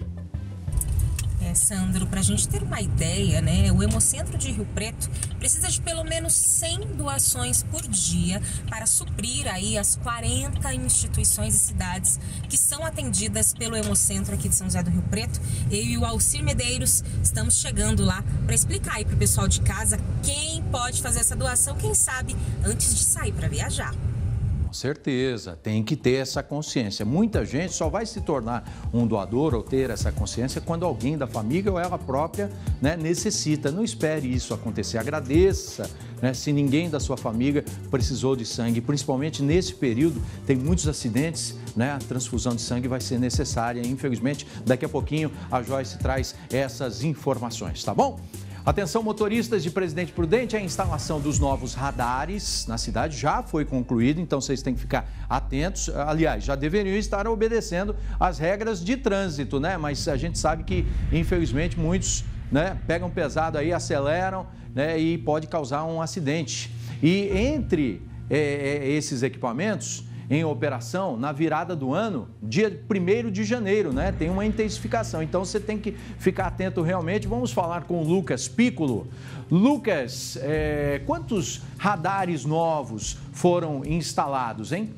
Sandro, para a gente ter uma ideia, né, o Hemocentro de Rio Preto precisa de pelo menos 100 doações por dia para suprir aí as 40 instituições e cidades que são atendidas pelo Hemocentro aqui de São José do Rio Preto. Eu e o Alcir Medeiros estamos chegando lá para explicar aí para o pessoal de casa quem pode fazer essa doação, quem sabe, antes de sair para viajar.
Com certeza, tem que ter essa consciência. Muita gente só vai se tornar um doador ou ter essa consciência quando alguém da família ou ela própria, né, necessita. Não espere isso acontecer, agradeça, né, se ninguém da sua família precisou de sangue. Principalmente nesse período, tem muitos acidentes, né, a transfusão de sangue vai ser necessária. Infelizmente, daqui a pouquinho a Joyce traz essas informações, tá bom? Atenção, motoristas de Presidente Prudente, a instalação dos novos radares na cidade já foi concluída, então vocês têm que ficar atentos. Aliás, já deveriam estar obedecendo às regras de trânsito, né? Mas a gente sabe que, infelizmente, muitos, né, pegam pesado aí, aceleram, né, e pode causar um acidente. E entre esses equipamentos em operação, na virada do ano, dia 1º de janeiro, né? Tem uma intensificação, então você tem que ficar atento realmente. Vamos falar com o Lucas Piccolo. Lucas, quantos radares novos foram instalados, hein?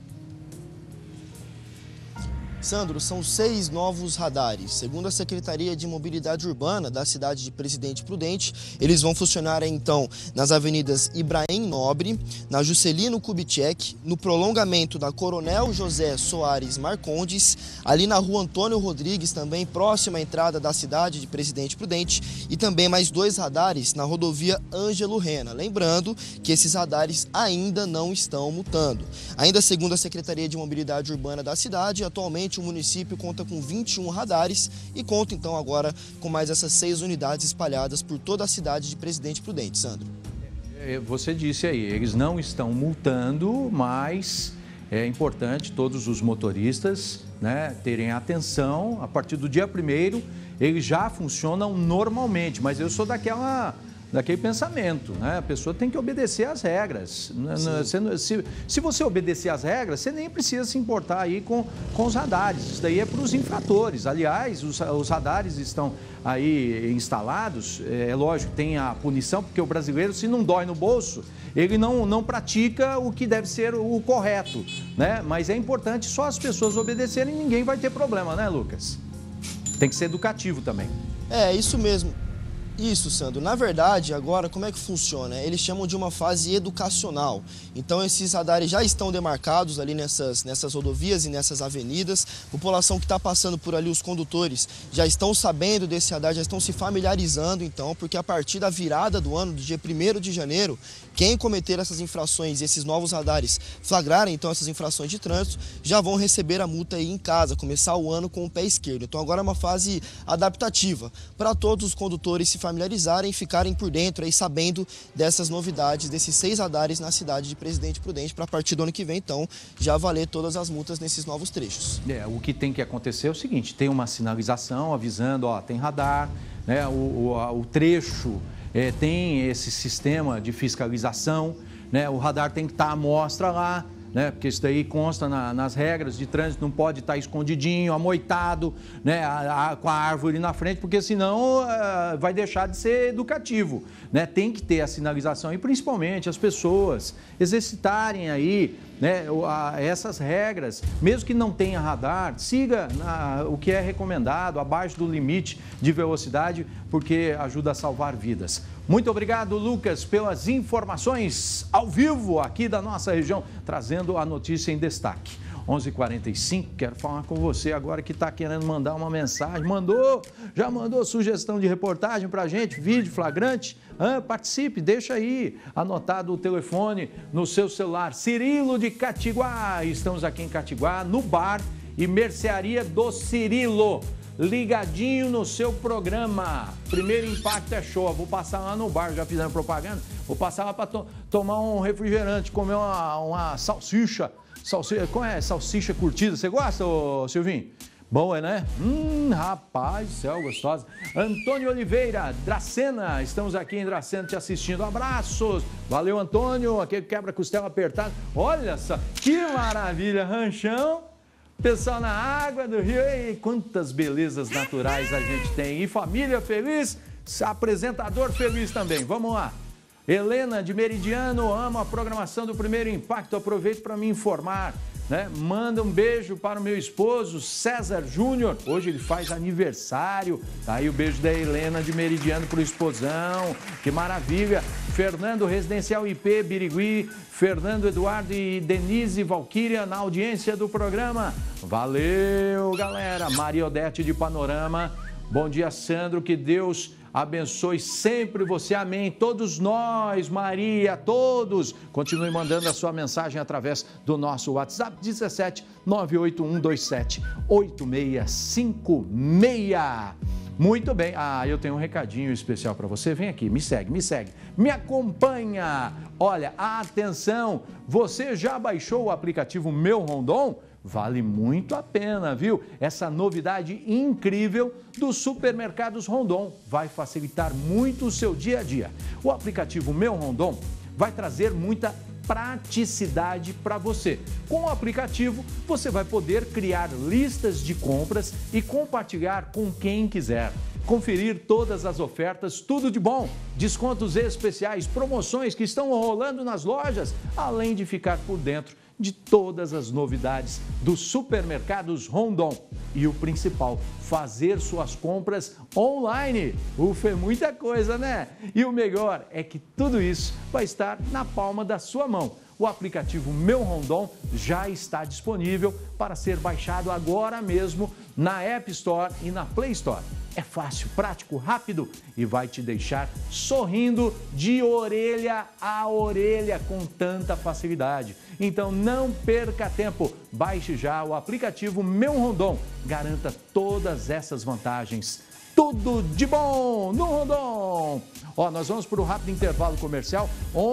Sandro, são 6 novos radares. Segundo a Secretaria de Mobilidade Urbana da cidade de Presidente Prudente, eles vão funcionar então nas avenidas Ibrahim Nobre, na Juscelino Kubitschek, no prolongamento da Coronel José Soares Marcondes, ali na rua Antônio Rodrigues, também próxima à entrada da cidade de Presidente Prudente, e também mais 2 radares na rodovia Ângelo Rena. Lembrando que esses radares ainda não estão multando. Ainda segundo a Secretaria de Mobilidade Urbana da cidade, atualmente o município conta com 21 radares e conta então agora com mais essas 6 unidades espalhadas por toda a cidade de Presidente Prudente, Sandro.
Você disse aí, eles não estão multando, mas é importante todos os motoristas, né, terem atenção. A partir do dia 1º, eles já funcionam normalmente, mas eu sou daquele pensamento, né? A pessoa tem que obedecer às regras. Se você obedecer às regras, você nem precisa se importar aí com os radares. Isso daí é para os infratores. Aliás, os radares estão aí instalados. É lógico, tem a punição, porque o brasileiro, se não dói no bolso, ele não pratica o que deve ser o correto, né? Mas é importante só as pessoas obedecerem e ninguém vai ter problema, né, Lucas? Tem que ser educativo também.
É, isso mesmo. Isso, Sandro. Na verdade, agora, como é que funciona? Eles chamam de uma fase educacional. Então, esses radares já estão demarcados ali nessas rodovias e nessas avenidas. A população que está passando por ali, os condutores, já estão sabendo desse radar, já estão se familiarizando, então, porque a partir da virada do ano, do dia 1º de janeiro, quem cometer essas infrações e esses novos radares flagrarem, então, essas infrações de trânsito, já vão receber a multa aí em casa, começar o ano com o pé esquerdo. Então, agora é uma fase adaptativa para todos os condutores se familiarizarem e ficarem por dentro, aí, sabendo dessas novidades, desses 6 radares na cidade de Presidente Prudente, para a partir do ano que vem, então, já valer todas as multas nesses novos trechos.
O que tem que acontecer é o seguinte, tem uma sinalização avisando, ó, tem radar, né, o trecho tem esse sistema de fiscalização, né, o radar tem que estar à mostra lá, né, porque isso daí consta nas regras de trânsito, não pode estar escondidinho, amoitado, né, com a árvore na frente, porque senão vai deixar de ser educativo, né? Tem que ter a sinalização e principalmente as pessoas exercitarem aí, né, essas regras, mesmo que não tenha radar, siga o que é recomendado, abaixo do limite de velocidade, porque ajuda a salvar vidas. Muito obrigado, Lucas, pelas informações ao vivo aqui da nossa região, trazendo a notícia em destaque. 11h45, quero falar com você agora que está querendo mandar uma mensagem. Já mandou sugestão de reportagem para a gente, vídeo flagrante? Participe, deixa aí anotado o telefone no seu celular. Cirilo de Catiguá, estamos aqui em Catiguá, no bar e mercearia do Cirilo. Ligadinho no seu programa. Primeiro Impacto é show. Vou passar lá no bar, já fizeram propaganda. Vou passar lá para tomar um refrigerante, comer uma salsicha. Qual é? Salsicha curtida. Você gosta, Silvinho? Boa, né? Rapaz do céu, gostosa. Antônio Oliveira, Dracena. Estamos aqui em Dracena te assistindo. Abraços. Valeu, Antônio. Aquele quebra-costela apertado. Olha só, que maravilha. Ranchão. Pessoal na água do rio, e quantas belezas naturais a gente tem. E família feliz, apresentador feliz também. Vamos lá. Helena de Meridiano, ama a programação do Primeiro Impacto. Aproveito para me informar, né? Manda um beijo para o meu esposo, César Júnior. Hoje ele faz aniversário. Tá aí o beijo da Helena de Meridiano para o esposão. Que maravilha. Fernando Residencial IP, Birigui. Fernando Eduardo e Denise Valquíria na audiência do programa. Valeu, galera. Maria Odete de Panorama. Bom dia, Sandro. Que Deus abençoe sempre você. Amém. Todos nós, Maria, todos. Continue mandando a sua mensagem através do nosso WhatsApp 17 98127 8656. Muito bem. Eu tenho um recadinho especial para você. Vem aqui, me segue, me acompanha. Olha, atenção, você já baixou o aplicativo Meu Rondon? Vale muito a pena, viu? Essa novidade incrível dos supermercados Rondon vai facilitar muito o seu dia a dia. O aplicativo Meu Rondon vai trazer muita praticidade para você. Com o aplicativo, você vai poder criar listas de compras e compartilhar com quem quiser. Conferir todas as ofertas, tudo de bom, descontos especiais, promoções que estão rolando nas lojas, além de ficar por dentro de todas as novidades dos supermercados Rondon. E o principal, fazer suas compras online. Ufa, é muita coisa, né? E o melhor é que tudo isso vai estar na palma da sua mão. O aplicativo Meu Rondon já está disponível para ser baixado agora mesmo na App Store e na Play Store. É fácil, prático, rápido e vai te deixar sorrindo de orelha a orelha com tanta facilidade. Então não perca tempo, baixe já o aplicativo Meu Rondon. Garanta todas essas vantagens. Tudo de bom no Rondon. Nós vamos para o rápido intervalo comercial,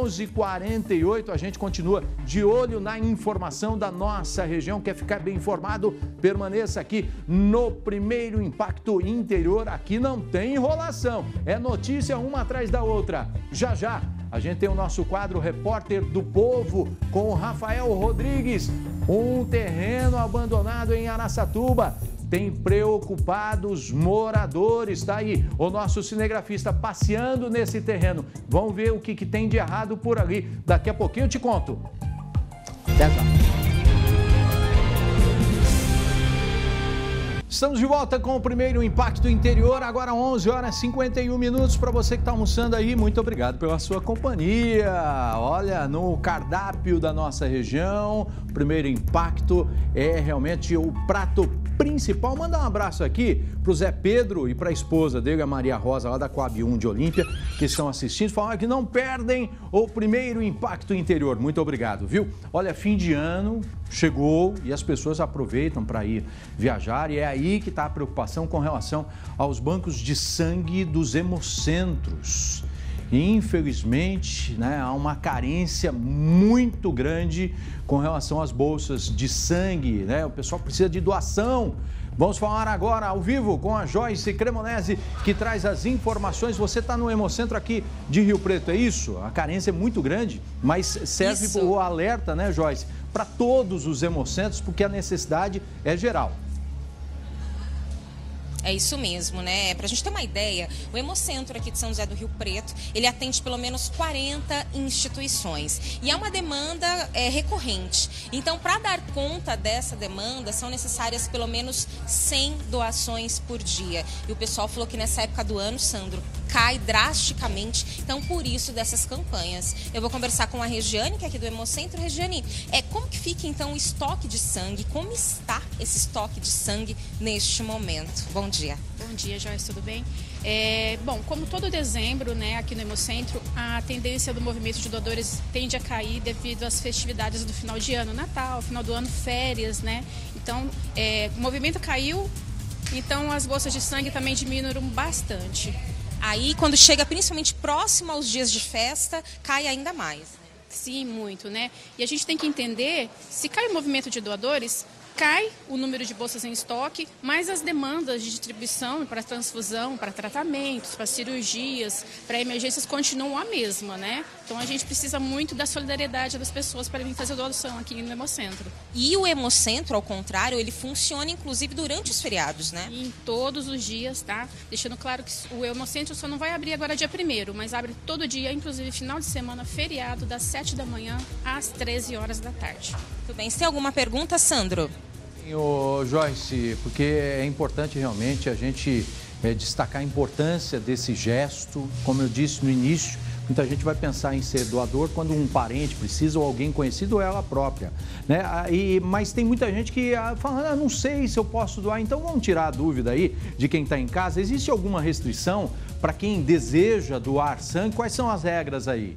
11h48, a gente continua de olho na informação da nossa região. Quer ficar bem informado? Permaneça aqui no Primeiro Impacto Interior, aqui não tem enrolação, é notícia uma atrás da outra. Já já, a gente tem o nosso quadro Repórter do Povo com o Rafael Rodrigues, um terreno abandonado em Araçatuba. Tem preocupados moradores, tá aí o nosso cinegrafista passeando nesse terreno. Vamos ver o que tem de errado por ali. Daqui a pouquinho eu te conto. Até já. Estamos de volta com o primeiro Impacto Interior, agora 11h51 para você que está almoçando aí, muito obrigado pela sua companhia. Olha, no cardápio da nossa região, o primeiro Impacto é realmente o prato principal. Manda um abraço aqui para o Zé Pedro e para a esposa dele, a Maria Rosa, lá da Coab 1 de Olímpia, que estão assistindo, falam que não perdem o primeiro Impacto Interior. Muito obrigado, viu? Olha, fim de ano chegou e as pessoas aproveitam para ir viajar, e é aí que está a preocupação com relação aos bancos de sangue dos hemocentros. E, infelizmente, né, há uma carência muito grande com relação às bolsas de sangue, né? O pessoal precisa de doação. Vamos falar agora ao vivo com a Joyce Cremonese, que traz as informações. Você está no Hemocentro aqui de Rio Preto, é isso? A carência é muito grande, mas serve para o alerta, né, Joyce? Para todos os hemocentros, porque a necessidade é geral.
É isso mesmo, né? Pra gente ter uma ideia, o Hemocentro aqui de São José do Rio Preto, ele atende pelo menos 40 instituições. E é uma demanda recorrente. Então, para dar conta dessa demanda, são necessárias pelo menos 100 doações por dia. E o pessoal falou que nessa época do ano, Sandro, cai drasticamente. Então, por isso dessas campanhas. Eu vou conversar com a Regiane, que é aqui do Hemocentro. Regiane, como que fica então o estoque de sangue? Como está esse estoque de sangue neste momento? Bom dia.
Bom dia, Joyce, tudo bem? Bom, como todo dezembro, né, aqui no Hemocentro, a tendência do movimento de doadores tende a cair devido às festividades do final de ano, Natal, final do ano, férias, né? Então, o movimento caiu, então as bolsas de sangue também diminuíram bastante.
Aí, quando chega principalmente próximo aos dias de festa, cai ainda mais.
Sim, muito, né? E a gente tem que entender, se cai o movimento de doadores, cai o número de bolsas em estoque, mas as demandas de distribuição para transfusão, para tratamentos, para cirurgias, para emergências continuam a mesma, né? Então a gente precisa muito da solidariedade das pessoas para vir fazer doação aqui no Hemocentro.
E o Hemocentro, ao contrário, ele funciona inclusive durante os feriados, né?
Em todos os dias, tá? Deixando claro que o Hemocentro só não vai abrir agora dia 1º, mas abre todo dia, inclusive final de semana, feriado, das 7 da manhã às 13 horas da tarde.
Tudo bem. Você tem alguma pergunta, Sandro?
Joyce, porque é importante realmente a gente destacar a importância desse gesto. Como eu disse no início, muita gente vai pensar em ser doador quando um parente precisa, ou alguém conhecido, ou ela própria, né? Mas tem muita gente que fala, não sei se eu posso doar, então vamos tirar a dúvida aí de quem está em casa. Existe alguma restrição para quem deseja doar sangue? Quais são as regras aí?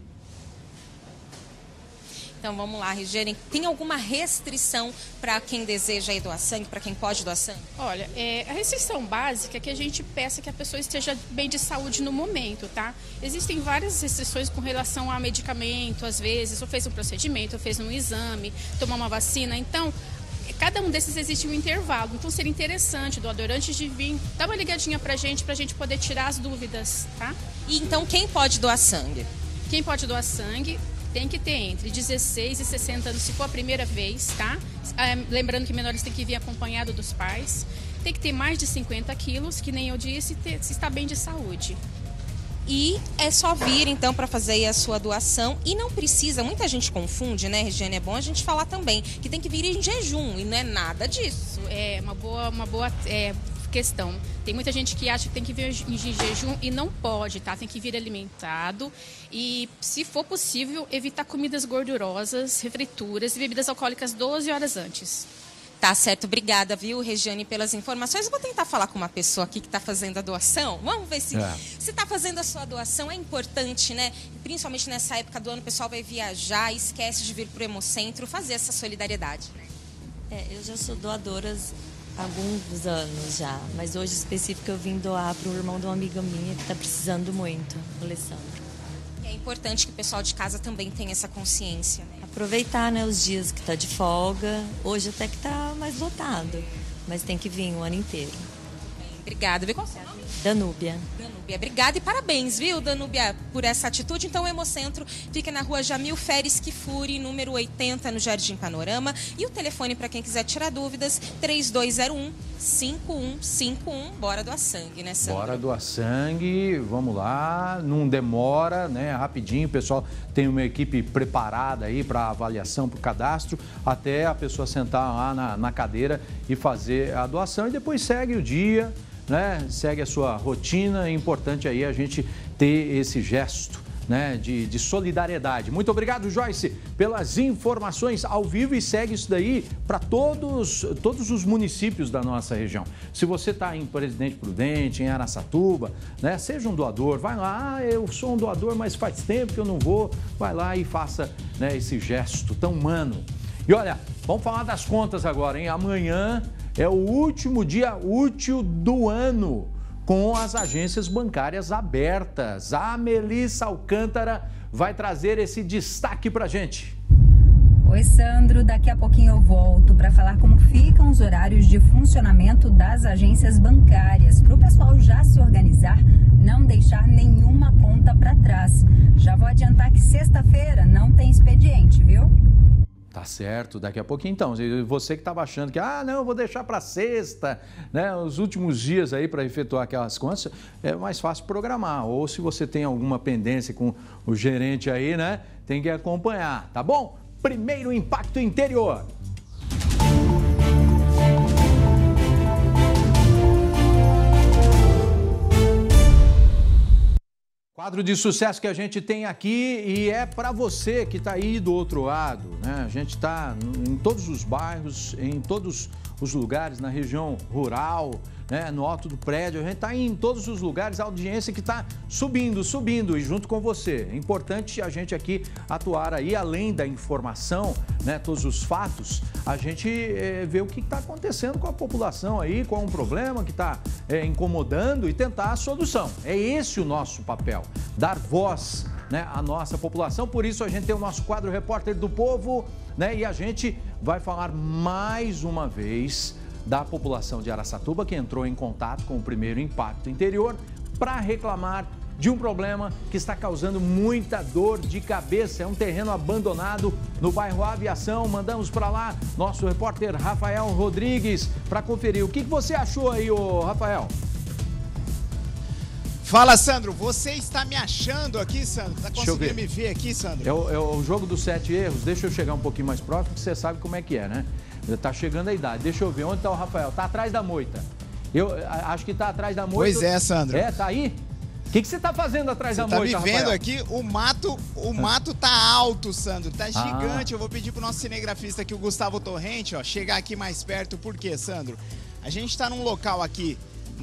Então vamos lá, Regiane, tem alguma restrição para quem deseja doar sangue, para quem pode doar sangue?
Olha, a restrição básica é que a gente peça que a pessoa esteja bem de saúde no momento, tá? Existem várias restrições com relação a medicamento, às vezes, ou fez um procedimento, ou fez um exame, tomar uma vacina, então cada um desses existe um intervalo, então seria interessante, doador, antes de vir, dá uma ligadinha pra gente poder tirar as dúvidas, tá?
E então quem pode doar sangue?
Quem pode doar sangue tem que ter entre 16 e 60 anos, se for a primeira vez, tá? Lembrando que menores têm que vir acompanhado dos pais. Tem que ter mais de 50 quilos, que nem eu disse, se está bem de saúde.
E é só vir, então, para fazer a sua doação. E não precisa, muita gente confunde, né, Regiane? É bom a gente falar também que tem que vir em jejum, e não é nada disso.
É uma boa questão. Tem muita gente que acha que tem que vir em jejum e não pode, tá? Tem que vir alimentado e, se for possível, evitar comidas gordurosas, refrituras e bebidas alcoólicas 12 horas antes.
Tá certo, obrigada, viu, Regiane, pelas informações. Eu vou tentar falar com uma pessoa aqui que está fazendo a doação. Vamos ver se está fazendo a sua doação. É importante, né? Principalmente nessa época do ano, o pessoal vai viajar, esquece de vir para o Hemocentro fazer essa solidariedade.
Eu já sou doadora há alguns anos já, mas hoje específico eu vim doar para o irmão de uma amiga minha que está precisando muito, o Alessandro.
É importante que o pessoal de casa também tenha essa consciência, né?
Aproveitar, né, os dias que está de folga, hoje até que está mais lotado, mas tem que vir o ano inteiro.
Obrigada. Qual é o seu nome?
Danúbia.
Danúbia, obrigada e parabéns, viu, Danúbia, por essa atitude. Então, o Hemocentro fica na rua Jamil Feres Kifuri, número 80, no Jardim Panorama. E o telefone para quem quiser tirar dúvidas, 3201-5151. Bora doar sangue, né, Sandro?
Bora doar sangue, vamos lá, não demora, né, rapidinho. O pessoal tem uma equipe preparada aí para avaliação, para o cadastro, até a pessoa sentar lá na cadeira e fazer a doação e depois segue o dia, né? Segue a sua rotina. É importante aí a gente ter esse gesto, né, de solidariedade. Muito obrigado, Joyce, pelas informações ao vivo e segue isso daí para todos os municípios da nossa região. Se você está em Presidente Prudente, em Araçatuba, né, seja um doador, vai lá, eu sou um doador, mas faz tempo que eu não vou, vai lá e faça, né, esse gesto tão humano. E olha, vamos falar das contas agora, hein? Amanhã é o último dia útil do ano com as agências bancárias abertas. A Melissa Alcântara vai trazer esse destaque pra gente.
Oi, Sandro. Daqui a pouquinho eu volto para falar como ficam os horários de funcionamento das agências bancárias, para o pessoal já se organizar, não deixar nenhuma conta para trás. Já vou adiantar que sexta-feira não tem expediente, viu?
Tá certo, daqui a pouquinho então. Você que estava achando que, não, eu vou deixar para sexta, né? Os últimos dias aí para efetuar aquelas contas, é mais fácil programar. Ou se você tem alguma pendência com o gerente aí, né? Tem que acompanhar, tá bom? Primeiro impacto interior. Quadro de sucesso que a gente tem aqui e é para você que está aí do outro lado, né? A gente está em todos os bairros, em todos os lugares, na região rural, né? No alto do prédio, a gente está em todos os lugares, a audiência que está subindo e junto com você. É importante a gente aqui atuar aí, além da informação, né? Todos os fatos, a gente ver o que está acontecendo com a população aí, qual é um problema que está incomodando e tentar a solução. É esse o nosso papel, dar voz, né, à nossa população. Por isso a gente tem o nosso quadro Repórter do Povo, né? E a gente vai falar mais uma vez da população de Araçatuba que entrou em contato com o primeiro impacto interior para reclamar de um problema que está causando muita dor de cabeça. É um terreno abandonado no bairro Aviação. Mandamos para lá nosso repórter Rafael Rodrigues para conferir. O que você achou aí, ô Rafael?
Fala, Sandro. Você está me achando aqui, Sandro? Tá conseguindo me ver aqui, Sandro?
É o jogo dos 7 erros. Deixa eu chegar um pouquinho mais próximo, porque você sabe como é que é, né? Tá chegando a idade. Deixa eu ver. Onde tá o Rafael? Tá atrás da moita. Eu acho que tá atrás da moita.
Pois é, Sandro.
Tá aí? O que você tá fazendo atrás da moita,
Rafael? Tá me vendo
Rafael?
aqui? O mato tá alto, Sandro. Tá gigante. Eu vou pedir pro nosso cinegrafista aqui, o Gustavo Torrente, ó, chegar aqui mais perto. Por quê, Sandro? A gente tá num local aqui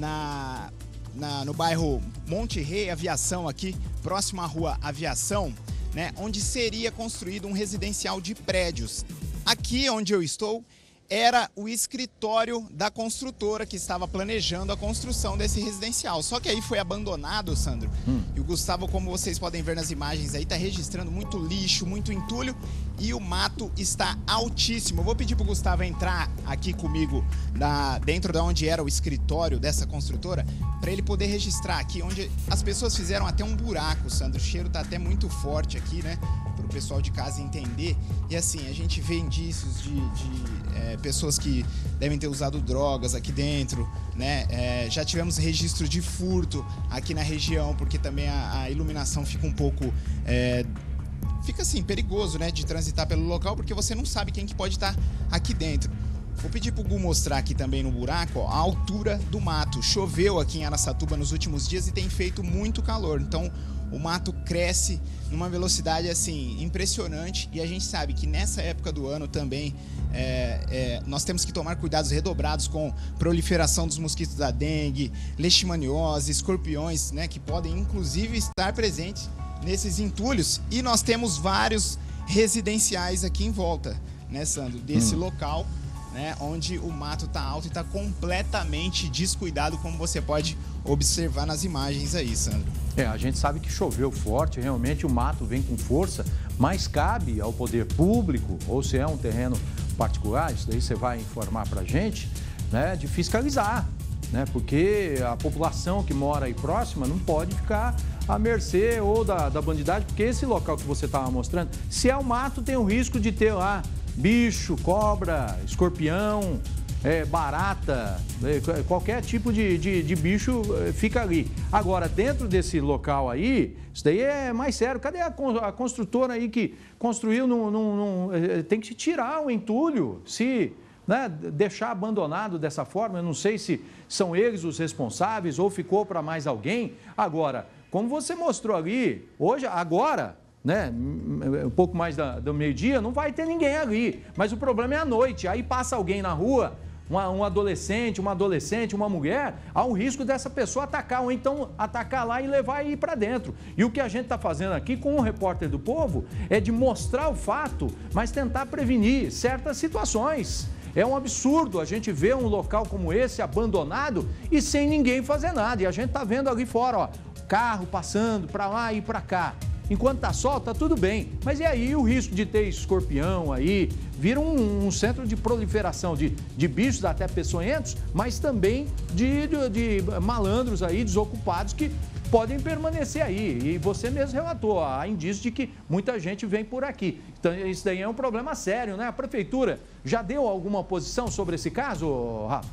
no bairro Monte Rei, Aviação, aqui, próximo à rua Aviação, né? Onde seria construído um residencial de prédios. Aqui onde eu estou era o escritório da construtora que estava planejando a construção desse residencial. Só que aí foi abandonado, Sandro. E o Gustavo, como vocês podem ver nas imagens aí, está registrando muito lixo, muito entulho e o mato está altíssimo. Eu vou pedir para o Gustavo entrar aqui comigo dentro de onde era o escritório dessa construtora para ele poder registrar aqui, onde as pessoas fizeram até um buraco, Sandro. O cheiro está até muito forte aqui, né? Para o pessoal de casa entender. E assim, a gente vê indícios de pessoas que devem ter usado drogas aqui dentro, né? Já tivemos registro de furto aqui na região, porque também a iluminação fica um pouco... fica assim, perigoso, né? De transitar pelo local, porque você não sabe quem que pode estar aqui dentro. Vou pedir pro Gu mostrar aqui também no buraco, ó, a altura do mato. Choveu aqui em Araçatuba nos últimos dias e tem feito muito calor. Então, o mato cresce numa velocidade, assim, impressionante. E a gente sabe que nessa época do ano também nós temos que tomar cuidados redobrados com proliferação dos mosquitos da dengue, leishmaniose, escorpiões, né? Que podem, inclusive, estar presentes nesses entulhos. E nós temos vários residenciais aqui em volta, né, Sandro? Desse local, né, onde o mato está alto e está completamente descuidado, como você pode observar nas imagens aí, Sandro.
A gente sabe que choveu forte, realmente o mato vem com força, mas cabe ao poder público, ou se é um terreno particular, isso daí você vai informar pra gente, né, de fiscalizar, né? Porque a população que mora aí próxima não pode ficar à mercê ou da bandidagem, porque esse local que você estava mostrando, se é o mato, tem o risco de ter lá bicho, cobra, escorpião, barata, qualquer tipo de bicho fica ali. Agora, dentro desse local aí, isso daí é mais sério. Cadê a construtora aí que construiu? Tem que tirar o entulho, se... né, deixar abandonado dessa forma. Eu não sei se são eles os responsáveis ou ficou para mais alguém. Agora, como você mostrou ali, hoje, agora, né, um pouco mais do meio-dia, não vai ter ninguém ali. Mas o problema é à noite. Aí passa alguém na rua, um adolescente, uma mulher, há um risco dessa pessoa atacar, ou então atacar lá e levar e ir para dentro. E o que a gente está fazendo aqui com o Repórter do Povo é de mostrar o fato, mas tentar prevenir certas situações. É um absurdo a gente ver um local como esse abandonado e sem ninguém fazer nada. E a gente está vendo ali fora, ó, carro passando para lá e para cá. Enquanto tá sol, tá tudo bem. Mas e aí o risco de ter escorpião aí? Vira um centro de proliferação de bichos até peçonhentos, mas também de malandros aí, desocupados, que podem permanecer aí. E você mesmo relatou, há indícios de que muita gente vem por aqui. Então, isso daí é um problema sério, né? A prefeitura já deu alguma posição sobre esse caso, Rafa?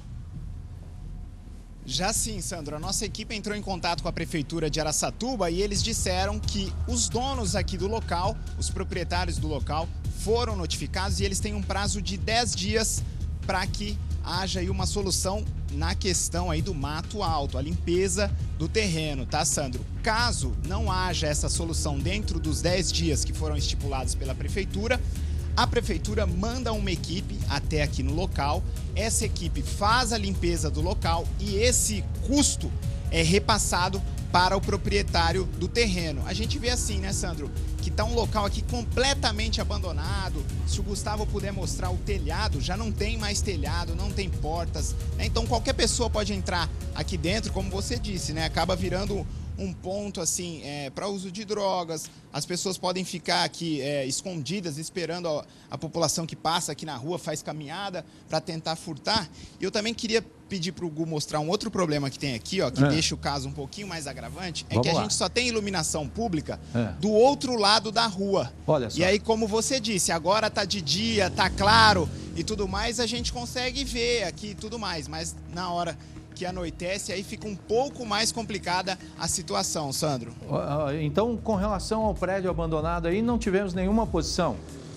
Já sim, Sandro. A nossa equipe entrou em contato com a Prefeitura de Araçatuba e eles disseram que os donos aqui do local, os proprietários do local, foram notificados e eles têm um prazo de 10 dias para que haja aí uma solução na questão aí do mato alto, a limpeza do terreno, tá, Sandro? Caso não haja essa solução dentro dos 10 dias que foram estipulados pela Prefeitura, a Prefeitura manda uma equipe até aqui no local, essa equipe faz a limpeza do local e esse custo é repassado para o proprietário do terreno. A gente vê assim, né, Sandro, que está um local aqui completamente abandonado. Se o Gustavo puder mostrar o telhado, já não tem mais telhado, não tem portas, né? Então qualquer pessoa pode entrar aqui dentro, como você disse, né? Acaba virando um ponto assim para uso de drogas. As pessoas podem ficar aqui escondidas, esperando a população que passa aqui na rua, faz caminhada para tentar furtar. E eu também queria pedir para o Gu mostrar um outro problema que tem aqui, ó, que deixa o caso um pouquinho mais agravante, é que a gente só tem iluminação pública do outro lado da rua.
Olha só.
E aí, como você disse, agora tá de dia, tá claro e tudo mais, a gente consegue ver aqui e tudo mais, mas na hora que anoitece, aí fica um pouco mais complicada a situação, Sandro.
Então, com relação ao prédio abandonado aí, não tivemos nenhuma posição.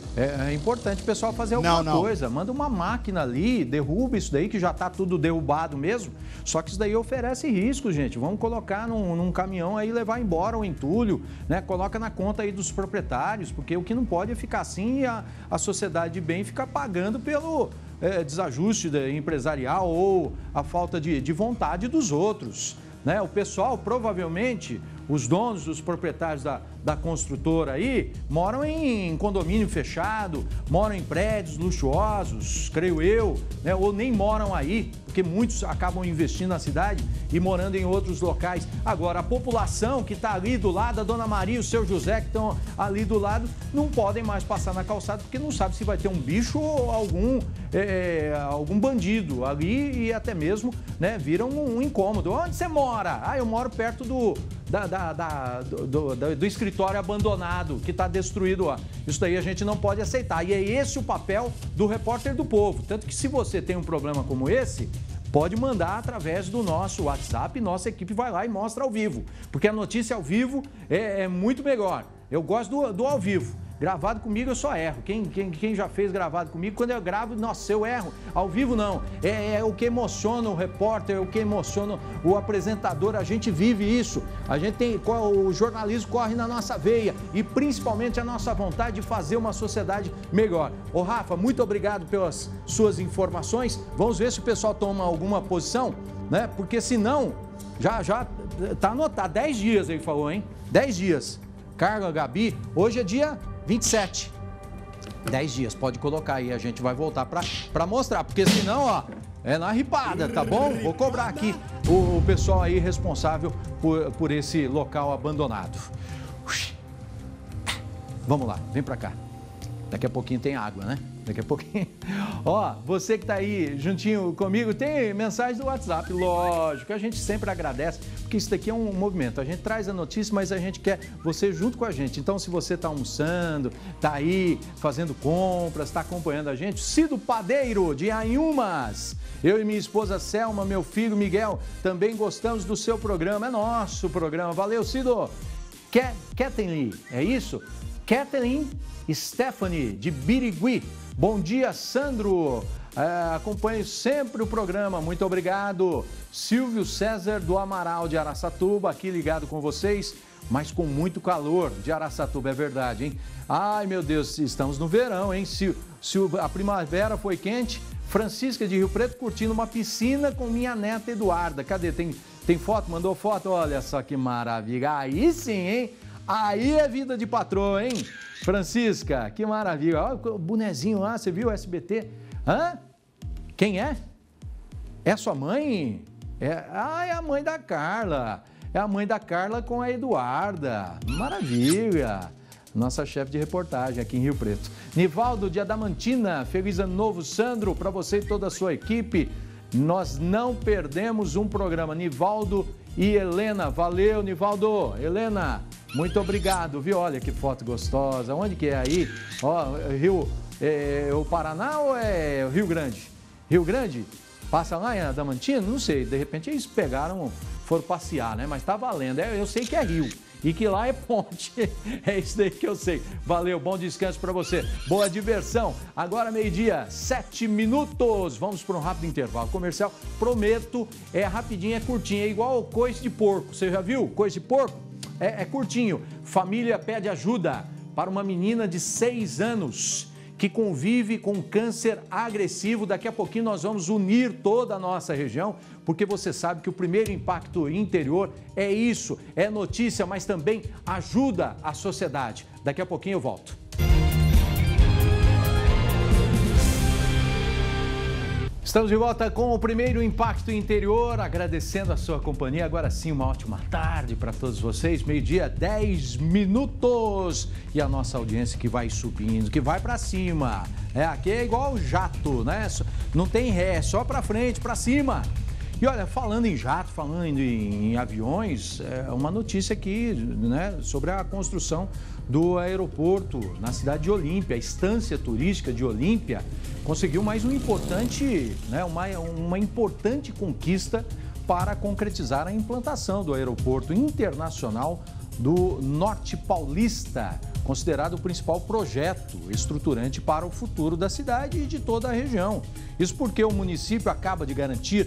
É importante o pessoal fazer alguma coisa. Manda uma máquina ali, derruba isso daí, que já está tudo derrubado mesmo. Só que isso daí oferece risco, gente. Vamos colocar num caminhão aí e levar embora o entulho, né? Coloca na conta aí dos proprietários, porque o que não pode é ficar assim e a sociedade de bem ficar pagando pelo desajuste empresarial ou a falta de vontade dos outros, né? O pessoal, provavelmente, os donos, os proprietários da construtora aí, moram em condomínio fechado, moram em prédios luxuosos, creio eu, né? Ou nem moram aí, porque muitos acabam investindo na cidade e morando em outros locais. Agora, a população que está ali do lado, a Dona Maria e o Seu José, que estão ali do lado, não podem mais passar na calçada, porque não sabe se vai ter um bicho ou algum bandido ali e até mesmo, né, vira um incômodo. Onde você mora? Eu moro perto do escritório abandonado, que está destruído lá. Isso daí a gente não pode aceitar. E é esse o papel do Repórter do Povo. Tanto que se você tem um problema como esse, pode mandar através do nosso WhatsApp, nossa equipe vai lá e mostra ao vivo. Porque a notícia ao vivo é muito melhor. Eu gosto do ao vivo. Gravado comigo eu só erro. Quem já fez gravado comigo, quando eu gravo, nossa, eu erro. Ao vivo não. É o que emociona o repórter, é o que emociona o apresentador. A gente vive isso. A gente tem, o jornalismo corre na nossa veia e principalmente a nossa vontade de fazer uma sociedade melhor. Ô Rafa, muito obrigado pelas suas informações. Vamos ver se o pessoal toma alguma posição, né? Porque senão, já tá anotado. 10 dias ele falou, hein? 10 dias. Carla, Gabi, hoje é dia 27. 10 dias, pode colocar aí, a gente vai voltar para mostrar, porque senão, ó, é na ripada, tá bom? Vou cobrar aqui o pessoal aí responsável por esse local abandonado. Vamos lá, vem para cá. Daqui a pouquinho tem água, né? Daqui a pouquinho. Ó, você que tá aí juntinho comigo, tem mensagem do WhatsApp, lógico. A gente sempre agradece, porque isso daqui é um movimento. A gente traz a notícia, mas a gente quer você junto com a gente. Então, se você tá almoçando, tá aí fazendo compras, tá acompanhando a gente, Cido Padeiro, de Anhumas. Eu e minha esposa Selma, meu filho Miguel, também gostamos do seu programa. É nosso programa. Valeu, Cido. Kathleen, é isso? Kathleen Stephanie, de Birigui. Bom dia, Sandro. Acompanho sempre o programa, muito obrigado. Silvio César, do Amaral, de Araçatuba, aqui ligado com vocês, mas com muito calor de Araçatuba, é verdade, hein? Ai, meu Deus, estamos no verão, hein? Se a primavera foi quente, Francisca de Rio Preto curtindo uma piscina com minha neta Eduarda. Cadê? Tem foto? Mandou foto? Olha só que maravilha. Aí sim, hein? Aí é vida de patroa, hein? Francisca, que maravilha. Olha o bonezinho lá, você viu o SBT? Hã? Quem é? É a sua mãe? É a mãe da Carla. É a mãe da Carla com a Eduarda. Maravilha. Nossa chefe de reportagem aqui em Rio Preto. Nivaldo de Adamantina, feliz ano novo, Sandro, para você e toda a sua equipe. Nós não perdemos um programa. Nivaldo e Helena, valeu, Nivaldo. Helena, muito obrigado, viu? Olha que foto gostosa. Onde que é aí? Ó, o Paraná ou é o Rio Grande? Rio Grande? Passa lá em Adamantina? Não sei, de repente eles foram passear, né? Mas tá valendo. Eu sei que é Rio e que lá é ponte. É isso daí que eu sei. Valeu, bom descanso para você. Boa diversão. Agora 12:07. Vamos para um rápido intervalo comercial. Prometo, é rapidinho, é curtinho. É igual coice de porco. Você já viu coice de porco? É curtinho. Família pede ajuda para uma menina de 6 anos que convive com câncer agressivo. Daqui a pouquinho nós vamos unir toda a nossa região, porque você sabe que o primeiro impacto interior é isso, é notícia, mas também ajuda a sociedade. Daqui a pouquinho eu volto. Estamos de volta com o primeiro Impacto Interior, agradecendo a sua companhia. Agora sim, uma ótima tarde para todos vocês. 12:10. E a nossa audiência que vai subindo, que vai para cima. Aqui é igual jato, né? Não tem ré, só para frente, para cima. E olha, falando em jato, falando em aviões, uma notícia aqui, né, sobre a construção do aeroporto na cidade de Olímpia. A estância turística de Olímpia conseguiu mais uma importante conquista para concretizar a implantação do aeroporto internacional do Norte Paulista, considerado o principal projeto estruturante para o futuro da cidade e de toda a região. Isso porque o município acaba de garantir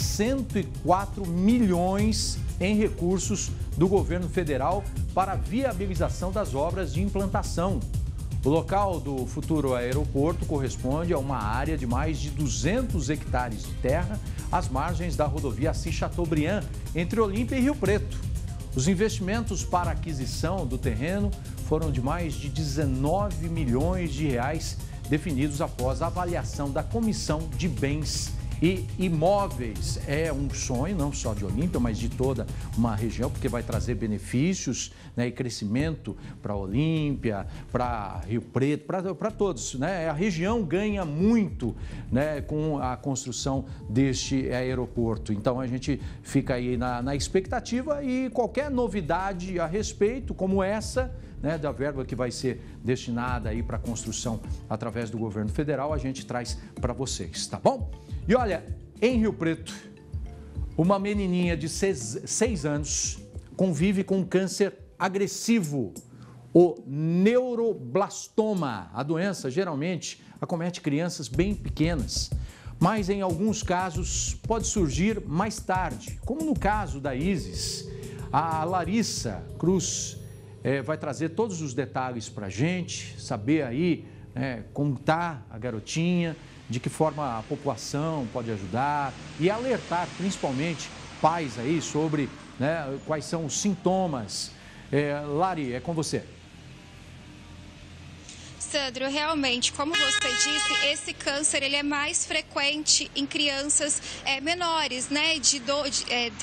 104 milhões em recursos do governo federal para a viabilização das obras de implantação. O local do futuro aeroporto corresponde a uma área de mais de 200 hectares de terra às margens da rodovia Assis Chateaubriand, entre Olímpia e Rio Preto. Os investimentos para a aquisição do terreno foram de mais de 19 milhões de reais, definidos após a avaliação da Comissão de Bens e Imóveis. É um sonho não só de Olímpia, mas de toda uma região, porque vai trazer benefícios, né, e crescimento para Olímpia, para Rio Preto, para todos, né? A região ganha muito, né, com a construção deste aeroporto. Então a gente fica aí na expectativa, e qualquer novidade a respeito, como essa, né, da verba que vai ser destinada aí para a construção através do governo federal, a gente traz para vocês, tá bom? E olha, em Rio Preto, uma menininha de 6 anos convive com câncer agressivo, o neuroblastoma. A doença geralmente acomete crianças bem pequenas, mas em alguns casos pode surgir mais tarde, como no caso da Isis. A Larissa Cruz vai trazer todos os detalhes para a gente, saber aí como está a garotinha, de que forma a população pode ajudar e alertar principalmente pais aí sobre, né, quais são os sintomas. Lari, é com você.
Sandro, realmente, como você disse, esse câncer ele é mais frequente em crianças menores, né,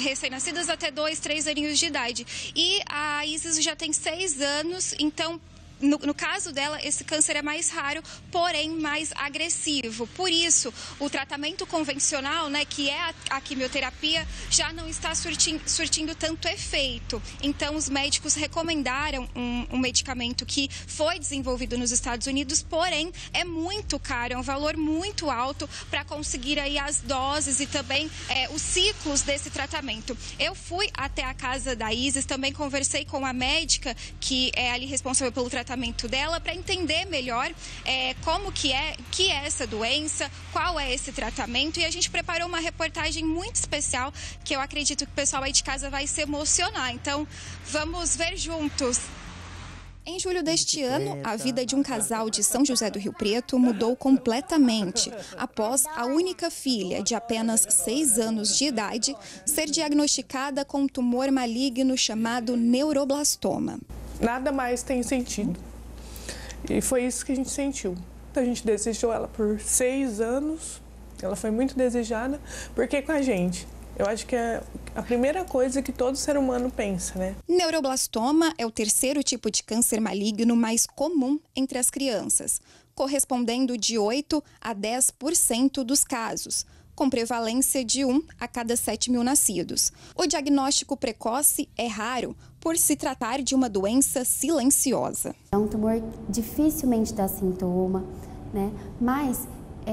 recém-nascidas até 2, 3 aninhos de idade. E a Isis já tem 6 anos, então no caso dela, esse câncer é mais raro, porém mais agressivo. Por isso, o tratamento convencional, né, que é a quimioterapia, já não está surtindo tanto efeito. Então, os médicos recomendaram um medicamento que foi desenvolvido nos Estados Unidos, porém é muito caro, é um valor muito alto para conseguir aí as doses e também os ciclos desse tratamento. Eu fui até a casa da Isis, também conversei com a médica que é ali responsável pelo tratamento dela para entender melhor como que é essa doença, qual é esse tratamento, e a gente preparou uma reportagem muito especial que eu acredito que o pessoal aí de casa vai se emocionar. Então, vamos ver juntos. Em julho deste ano, a vida de um casal de São José do Rio Preto mudou completamente após a única filha, de apenas 6 anos de idade, ser diagnosticada com um tumor maligno chamado neuroblastoma.
Nada mais tem sentido. E foi isso que a gente sentiu. A gente desejou ela por 6 anos, ela foi muito desejada, porque com a gente. Eu acho que é a primeira coisa que todo ser humano pensa, né?
Neuroblastoma é o terceiro tipo de câncer maligno mais comum entre as crianças, correspondendo de 8 a 10% dos casos, com prevalência de 1 a cada 7 mil nascidos. O diagnóstico precoce é raro por se tratar de uma doença silenciosa.
É um tumor dificilmente dá sintoma, né? Mas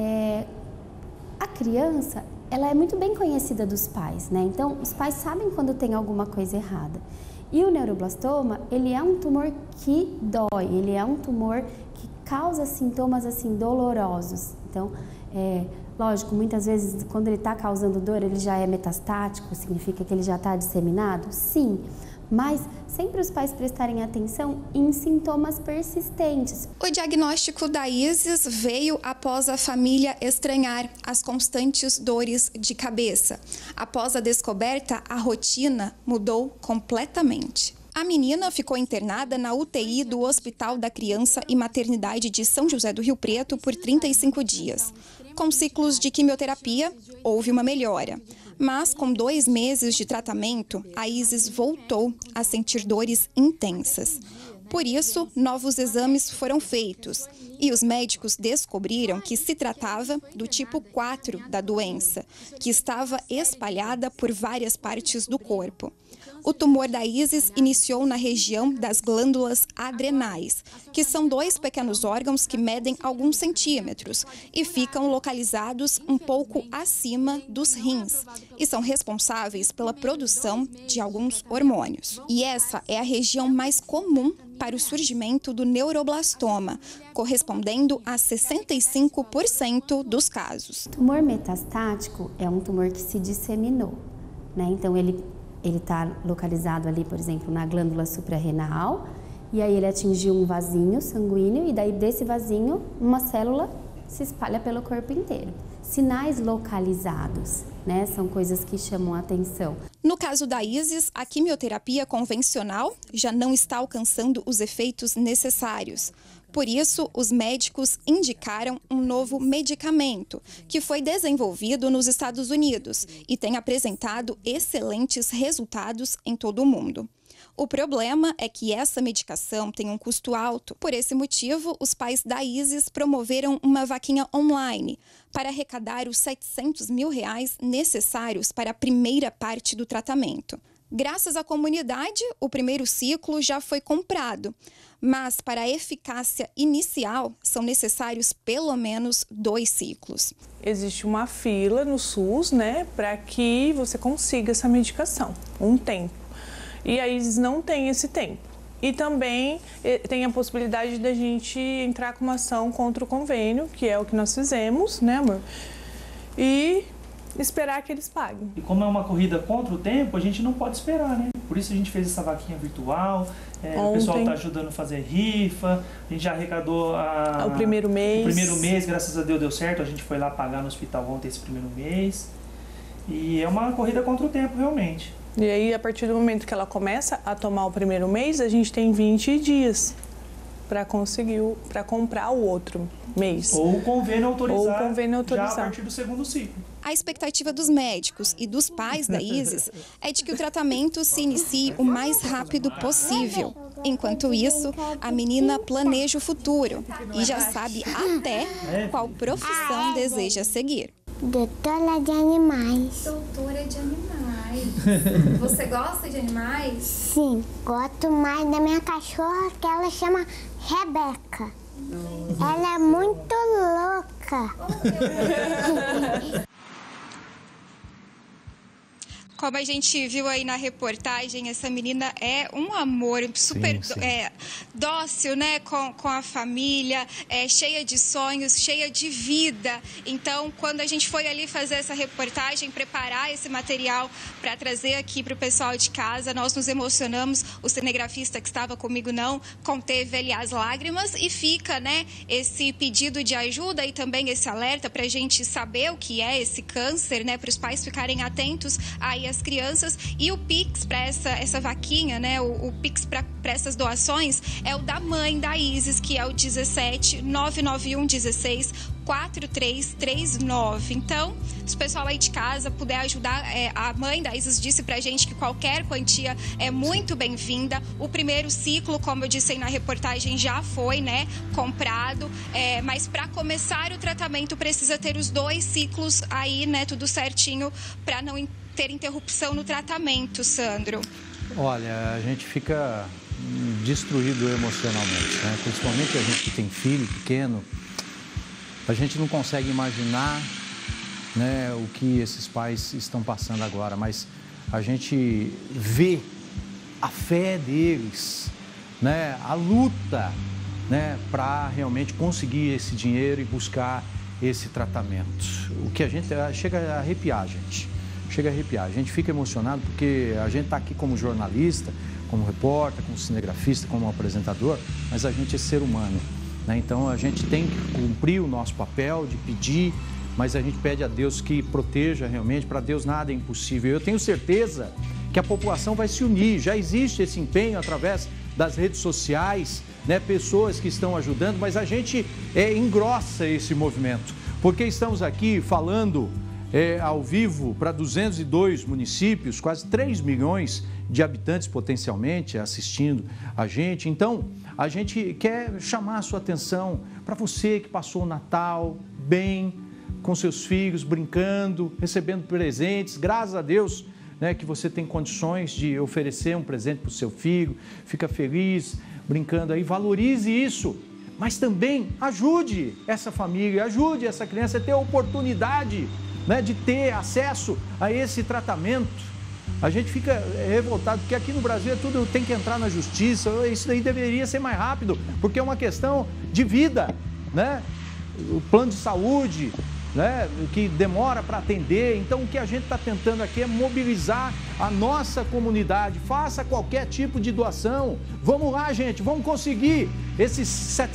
a criança, ela é muito bem conhecida dos pais, né? Então, os pais sabem quando tem alguma coisa errada. E o neuroblastoma, ele é um tumor que dói, ele é um tumor que causa sintomas, assim, dolorosos. Então, lógico, muitas vezes, quando ele está causando dor, ele já é metastático, significa que ele já está disseminado? Sim. Mas sempre os pais prestarem atenção em sintomas persistentes.
O diagnóstico da Isis veio após a família estranhar as constantes dores de cabeça. Após a descoberta, a rotina mudou completamente. A menina ficou internada na UTI do Hospital da Criança e Maternidade de São José do Rio Preto por 35 dias. Com ciclos de quimioterapia, houve uma melhora. Mas, com 2 meses de tratamento, a Isis voltou a sentir dores intensas. Por isso, novos exames foram feitos e os médicos descobriram que se tratava do tipo 4 da doença, que estava espalhada por várias partes do corpo. O tumor da Isis iniciou na região das glândulas adrenais, que são 2 pequenos órgãos que medem alguns centímetros e ficam localizados um pouco acima dos rins e são responsáveis pela produção de alguns hormônios. E essa é a região mais comum para o surgimento do neuroblastoma, correspondendo a 65% dos casos.
O tumor metastático é um tumor que se disseminou, né? Então, ele está localizado ali, por exemplo, na glândula suprarrenal, e aí ele atingiu um vasinho sanguíneo, e daí desse vasinho, uma célula se espalha pelo corpo inteiro. Sinais localizados, né? São coisas que chamam a atenção.
No caso da Isis, a quimioterapia convencional já não está alcançando os efeitos necessários. Por isso, os médicos indicaram um novo medicamento, que foi desenvolvido nos Estados Unidos e tem apresentado excelentes resultados em todo o mundo. O problema é que essa medicação tem um custo alto. Por esse motivo, os pais da Isis promoveram uma vaquinha online para arrecadar os R$700 mil necessários para a primeira parte do tratamento. Graças à comunidade, o primeiro ciclo já foi comprado, mas para a eficácia inicial são necessários pelo menos 2 ciclos.
Existe uma fila no SUS, né, para que você consiga essa medicação, um tempo. E a Isis não tem esse tempo. E também tem a possibilidade da gente entrar com uma ação contra o convênio, que é o que nós fizemos, né, amor? E esperar que eles paguem.
E como é uma corrida contra o tempo, a gente não pode esperar, né? Por isso a gente fez essa vaquinha virtual, o pessoal está ajudando a fazer rifa, a gente já arrecadou o
primeiro mês.
O primeiro mês, graças a Deus deu certo, a gente foi lá pagar no hospital ontem esse primeiro mês. E é uma corrida contra o tempo, realmente.
E aí, a partir do momento que ela começa a tomar o primeiro mês, a gente tem 20 dias para comprar o outro mês.
Ou o convênio autorizar,
já
a partir do segundo ciclo.
A expectativa dos médicos e dos pais da Isis é de que o tratamento se inicie o mais rápido possível. Enquanto isso, a menina planeja o futuro e já sabe até qual profissão deseja seguir.
Doutora de animais.
Doutora de animais. Você gosta de animais?
Sim, gosto mais da minha cachorra, que ela chama Rebeca. Ela é muito louca.
Como a gente viu aí na reportagem, essa menina é um amor, super dócil, né, com a família, cheia de sonhos, cheia de vida. Então, quando a gente foi ali fazer essa reportagem, preparar esse material para trazer aqui para o pessoal de casa, nós nos emocionamos. O cinegrafista que estava comigo não conteve ali as lágrimas e fica, né, esse pedido de ajuda e também esse alerta para a gente saber o que é esse câncer, né, para os pais ficarem atentos aí as crianças. E o Pix para essa vaquinha, né, o Pix para essas doações é o da mãe da Isis, que é o 17 991 16 4339. Então, se o pessoal aí de casa puder ajudar, a mãe da Isis disse pra gente que qualquer quantia é muito bem-vinda. O primeiro ciclo, como eu disse aí na reportagem, já foi, né, comprado, mas para começar o tratamento precisa ter os 2 ciclos aí, né, tudo certinho, para não ter interrupção no tratamento, Sandro.
Olha, a gente fica destruído emocionalmente, né? Principalmente a gente que tem filho pequeno, a gente não consegue imaginar, né, o que esses pais estão passando agora, mas a gente vê a fé deles, né, a luta, né, para realmente conseguir esse dinheiro e buscar esse tratamento. O que a gente chega a arrepiar, gente. Chega a arrepiar. A gente fica emocionado porque a gente está aqui como jornalista, como repórter, como cinegrafista, como apresentador, mas a gente é ser humano, né? Então a gente tem que cumprir o nosso papel de pedir, mas a gente pede a Deus que proteja realmente. Para Deus nada é impossível. Eu tenho certeza que a população vai se unir. Já existe esse empenho através das redes sociais, né? Pessoas que estão ajudando, mas a gente engrossa esse movimento, porque estamos aqui falando ao vivo para 202 municípios, quase 3 milhões de habitantes potencialmente assistindo a gente. Então, a gente quer chamar a sua atenção para você que passou o Natal bem, com seus filhos, brincando, recebendo presentes. Graças a Deus, né, que você tem condições de oferecer um presente para o seu filho, fica feliz, brincando aí, valorize isso. Mas também ajude essa família, ajude essa criança a ter a oportunidade, né, de ter acesso a esse tratamento. A gente fica revoltado, porque aqui no Brasil tudo tem que entrar na justiça. Isso daí deveria ser mais rápido, porque é uma questão de vida, né? O plano de saúde, né, que demora para atender. Então, o que a gente está tentando aqui é mobilizar a nossa comunidade. Faça qualquer tipo de doação. Vamos lá, gente, vamos conseguir esses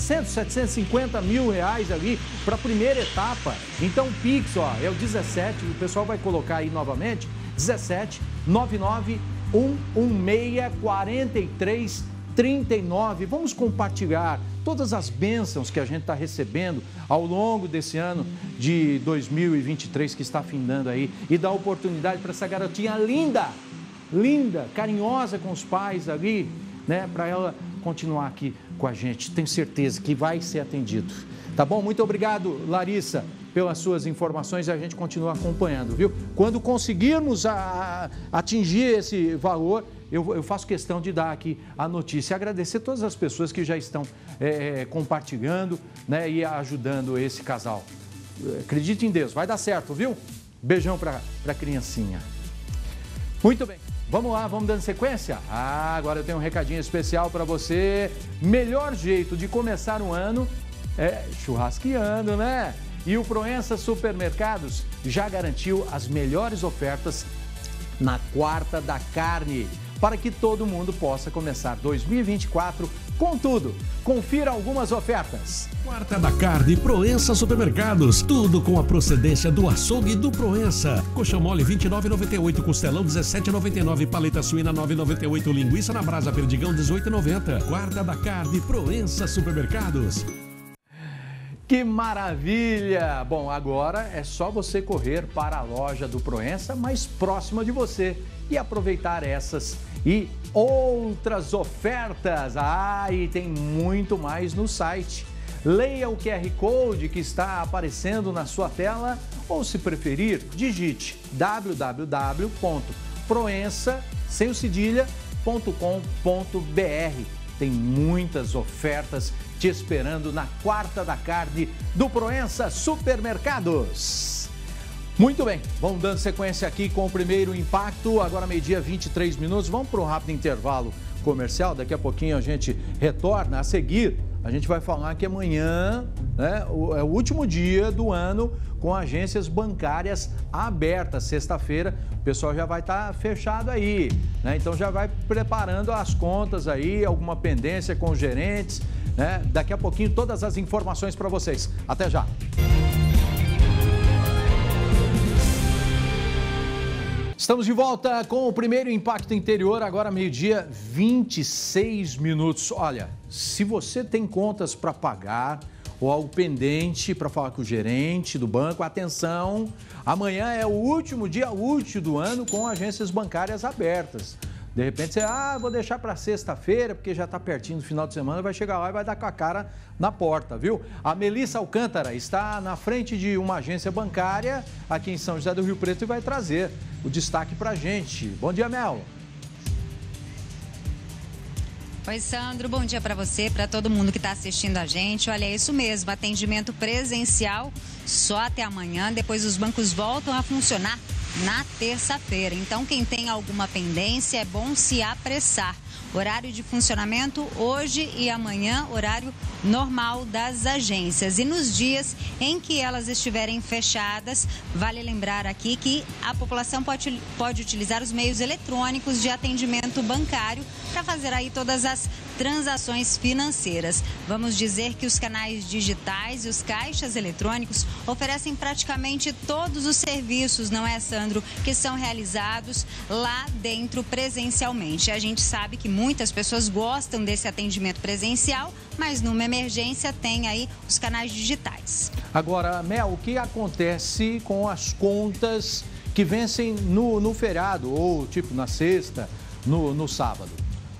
750 mil reais ali para a primeira etapa. Então, o Pix, ó, é o 17, o pessoal vai colocar aí novamente, 17 99 116 43 39. Vamos compartilhar todas as bênçãos que a gente está recebendo ao longo desse ano de 2023 que está findando aí, e dar oportunidade para essa garotinha linda, linda, carinhosa com os pais ali, né, para ela continuar aqui com a gente. Tenho certeza que vai ser atendido. Tá bom? Muito obrigado, Larissa, pelas suas informações, e a gente continua acompanhando, viu? Quando conseguirmos atingir esse valor, eu faço questão de dar aqui a notícia. Agradecer todas as pessoas que já estão compartilhando, né, e ajudando esse casal. Acredite em Deus, vai dar certo, viu? Beijão para a criancinha. Muito bem, vamos lá, vamos dando sequência? Agora eu tenho um recadinho especial para você. Melhor jeito de começar um ano é churrasqueando, né? E o Proença Supermercados já garantiu as melhores ofertas na Quarta da Carne. para que todo mundo possa começar 2024 com tudo. Confira algumas ofertas.
Quarta da Carne Proença Supermercados. Tudo com a procedência do açougue do Proença. Coxa mole R$ 29,98, costelão R$ 17,99, paleta suína R$ 9,98, linguiça na brasa perdigão R$ 18,90. Quarta da Carne Proença Supermercados.
Que maravilha! Bom, agora é só você correr para a loja do Proença mais próxima de você e aproveitar essas e outras ofertas. E tem muito mais no site. Leia o QR Code que está aparecendo na sua tela ou, se preferir, digite www.proença.com.br. Tem muitas ofertas te esperando na Quarta da Carne do Proença Supermercados. Muito bem, vamos dando sequência aqui com o primeiro impacto, agora meio-dia 23 minutos, vamos para um rápido intervalo comercial, daqui a pouquinho a gente retorna. A seguir, a gente vai falar que amanhã é o último dia do ano com agências bancárias abertas. Sexta-feira o pessoal já vai estar fechado aí, né? Então já vai preparando as contas aí, alguma pendência com os gerentes, né? Daqui a pouquinho todas as informações para vocês. Até já! Estamos de volta com o primeiro Impacto Interior, agora meio-dia 26 minutos. Olha, se você tem contas para pagar ou algo pendente para falar com o gerente do banco, atenção, amanhã é o último dia útil do ano com agências bancárias abertas. De repente você, vou deixar para sexta-feira, porque já está pertinho do final de semana, vai chegar lá e vai dar com a cara na porta, viu? A Melissa Alcântara está na frente de uma agência bancária aqui em São José do Rio Preto e vai trazer o destaque para a gente. Bom dia, Mel.
Oi, Sandro, bom dia para você, para todo mundo que está assistindo a gente. Olha, é isso mesmo, atendimento presencial só até amanhã, depois os bancos voltam a funcionar na terça-feira. Então, quem tem alguma pendência, é bom se apressar. Horário de funcionamento hoje e amanhã, horário normal das agências. E nos dias em que elas estiverem fechadas, vale lembrar aqui que a população pode utilizar os meios eletrônicos de atendimento bancário para fazer aí todas as transações financeiras. Vamos dizer que os canais digitais e os caixas eletrônicos oferecem praticamente todos os serviços, não é, Sandro, que são realizados lá dentro presencialmente. A gente sabe que muitas pessoas gostam desse atendimento presencial, mas numa emergência tem aí os canais digitais.
Agora, Mel, o que acontece com as contas que vencem no feriado ou tipo na sexta, no sábado?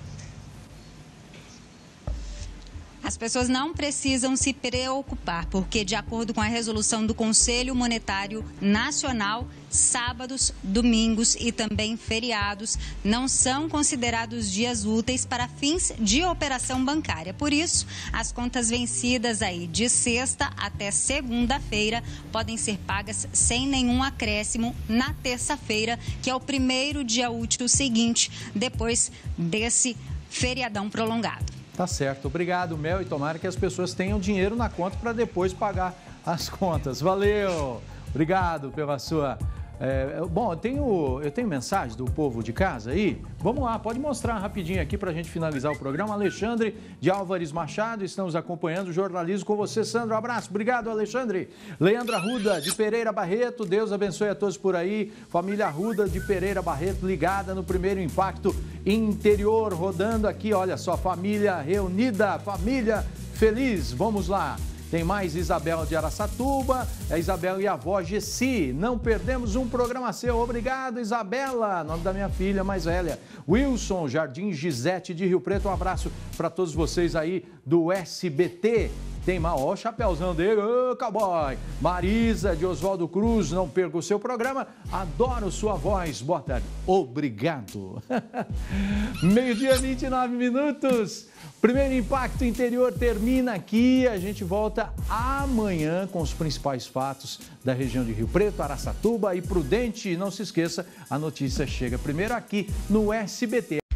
As pessoas não precisam se preocupar, porque, de acordo com a resolução do Conselho Monetário Nacional, sábados, domingos e também feriados não são considerados dias úteis para fins de operação bancária. Por isso, as contas vencidas aí de sexta até segunda-feira podem ser pagas sem nenhum acréscimo na terça-feira, que é o primeiro dia útil seguinte, depois desse feriadão prolongado.
Tá certo. Obrigado, Mel, e tomara que as pessoas tenham dinheiro na conta para depois pagar as contas. Valeu! Obrigado pela sua... Bom, eu tenho mensagem do povo de casa aí. Vamos lá, pode mostrar rapidinho aqui para a gente finalizar o programa. Alexandre de Álvares Machado, estamos acompanhando o jornalismo com você, Sandro. Um abraço, obrigado, Alexandre. Leandro Arruda de Pereira Barreto, Deus abençoe a todos por aí. Família Arruda de Pereira Barreto ligada no primeiro Impacto Interior, rodando aqui, olha só, família reunida, família feliz. Vamos lá. Tem mais Isabel de Araçatuba, a Isabel e a avó Gessi. Não perdemos um programa seu. Obrigado, Isabela, nome da minha filha mais velha. Wilson, Jardim Gisete de Rio Preto, um abraço para todos vocês aí do SBT. Tem mal, ó o chapéuzão dele, ô cowboy. Marisa de Oswaldo Cruz, não perca o seu programa. Adoro sua voz, bota obrigado. Meio-dia, 29 minutos. Primeiro Impacto Interior termina aqui. A gente volta amanhã com os principais fatos da região de Rio Preto, Araçatuba e Prudente. E não se esqueça, a notícia chega primeiro aqui no SBT.